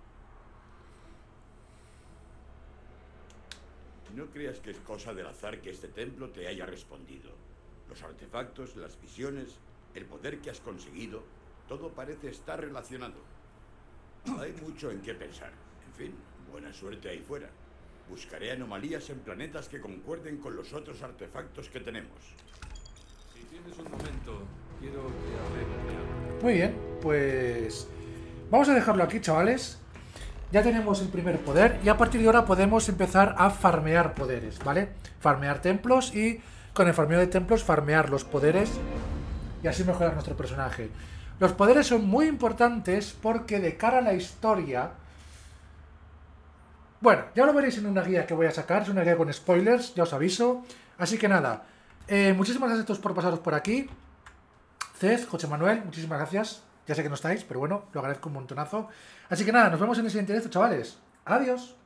No creas que es cosa del azar que este templo te haya respondido. Los artefactos, las visiones, el poder que has conseguido, todo parece estar relacionado. Hay mucho en qué pensar. En fin, buena suerte ahí fuera. Buscaré anomalías en planetas que concuerden con los otros artefactos que tenemos. Si tienes un momento, quiero que hablemos de algo. Muy bien, pues vamos a dejarlo aquí, chavales. Ya tenemos el primer poder y a partir de ahora podemos empezar a farmear poderes, ¿vale? Farmear templos y con el farmeo de templos farmear los poderes y así mejorar nuestro personaje. Los poderes son muy importantes porque de cara a la historia... Bueno, ya lo veréis en una guía que voy a sacar, es una guía con spoilers, ya os aviso. Así que nada, muchísimas gracias a todos por pasaros por aquí. Cez, José Manuel, muchísimas gracias. Ya sé que no estáis, pero bueno, lo agradezco un montonazo. Así que nada, nos vemos en el siguiente directo, chavales. Adiós.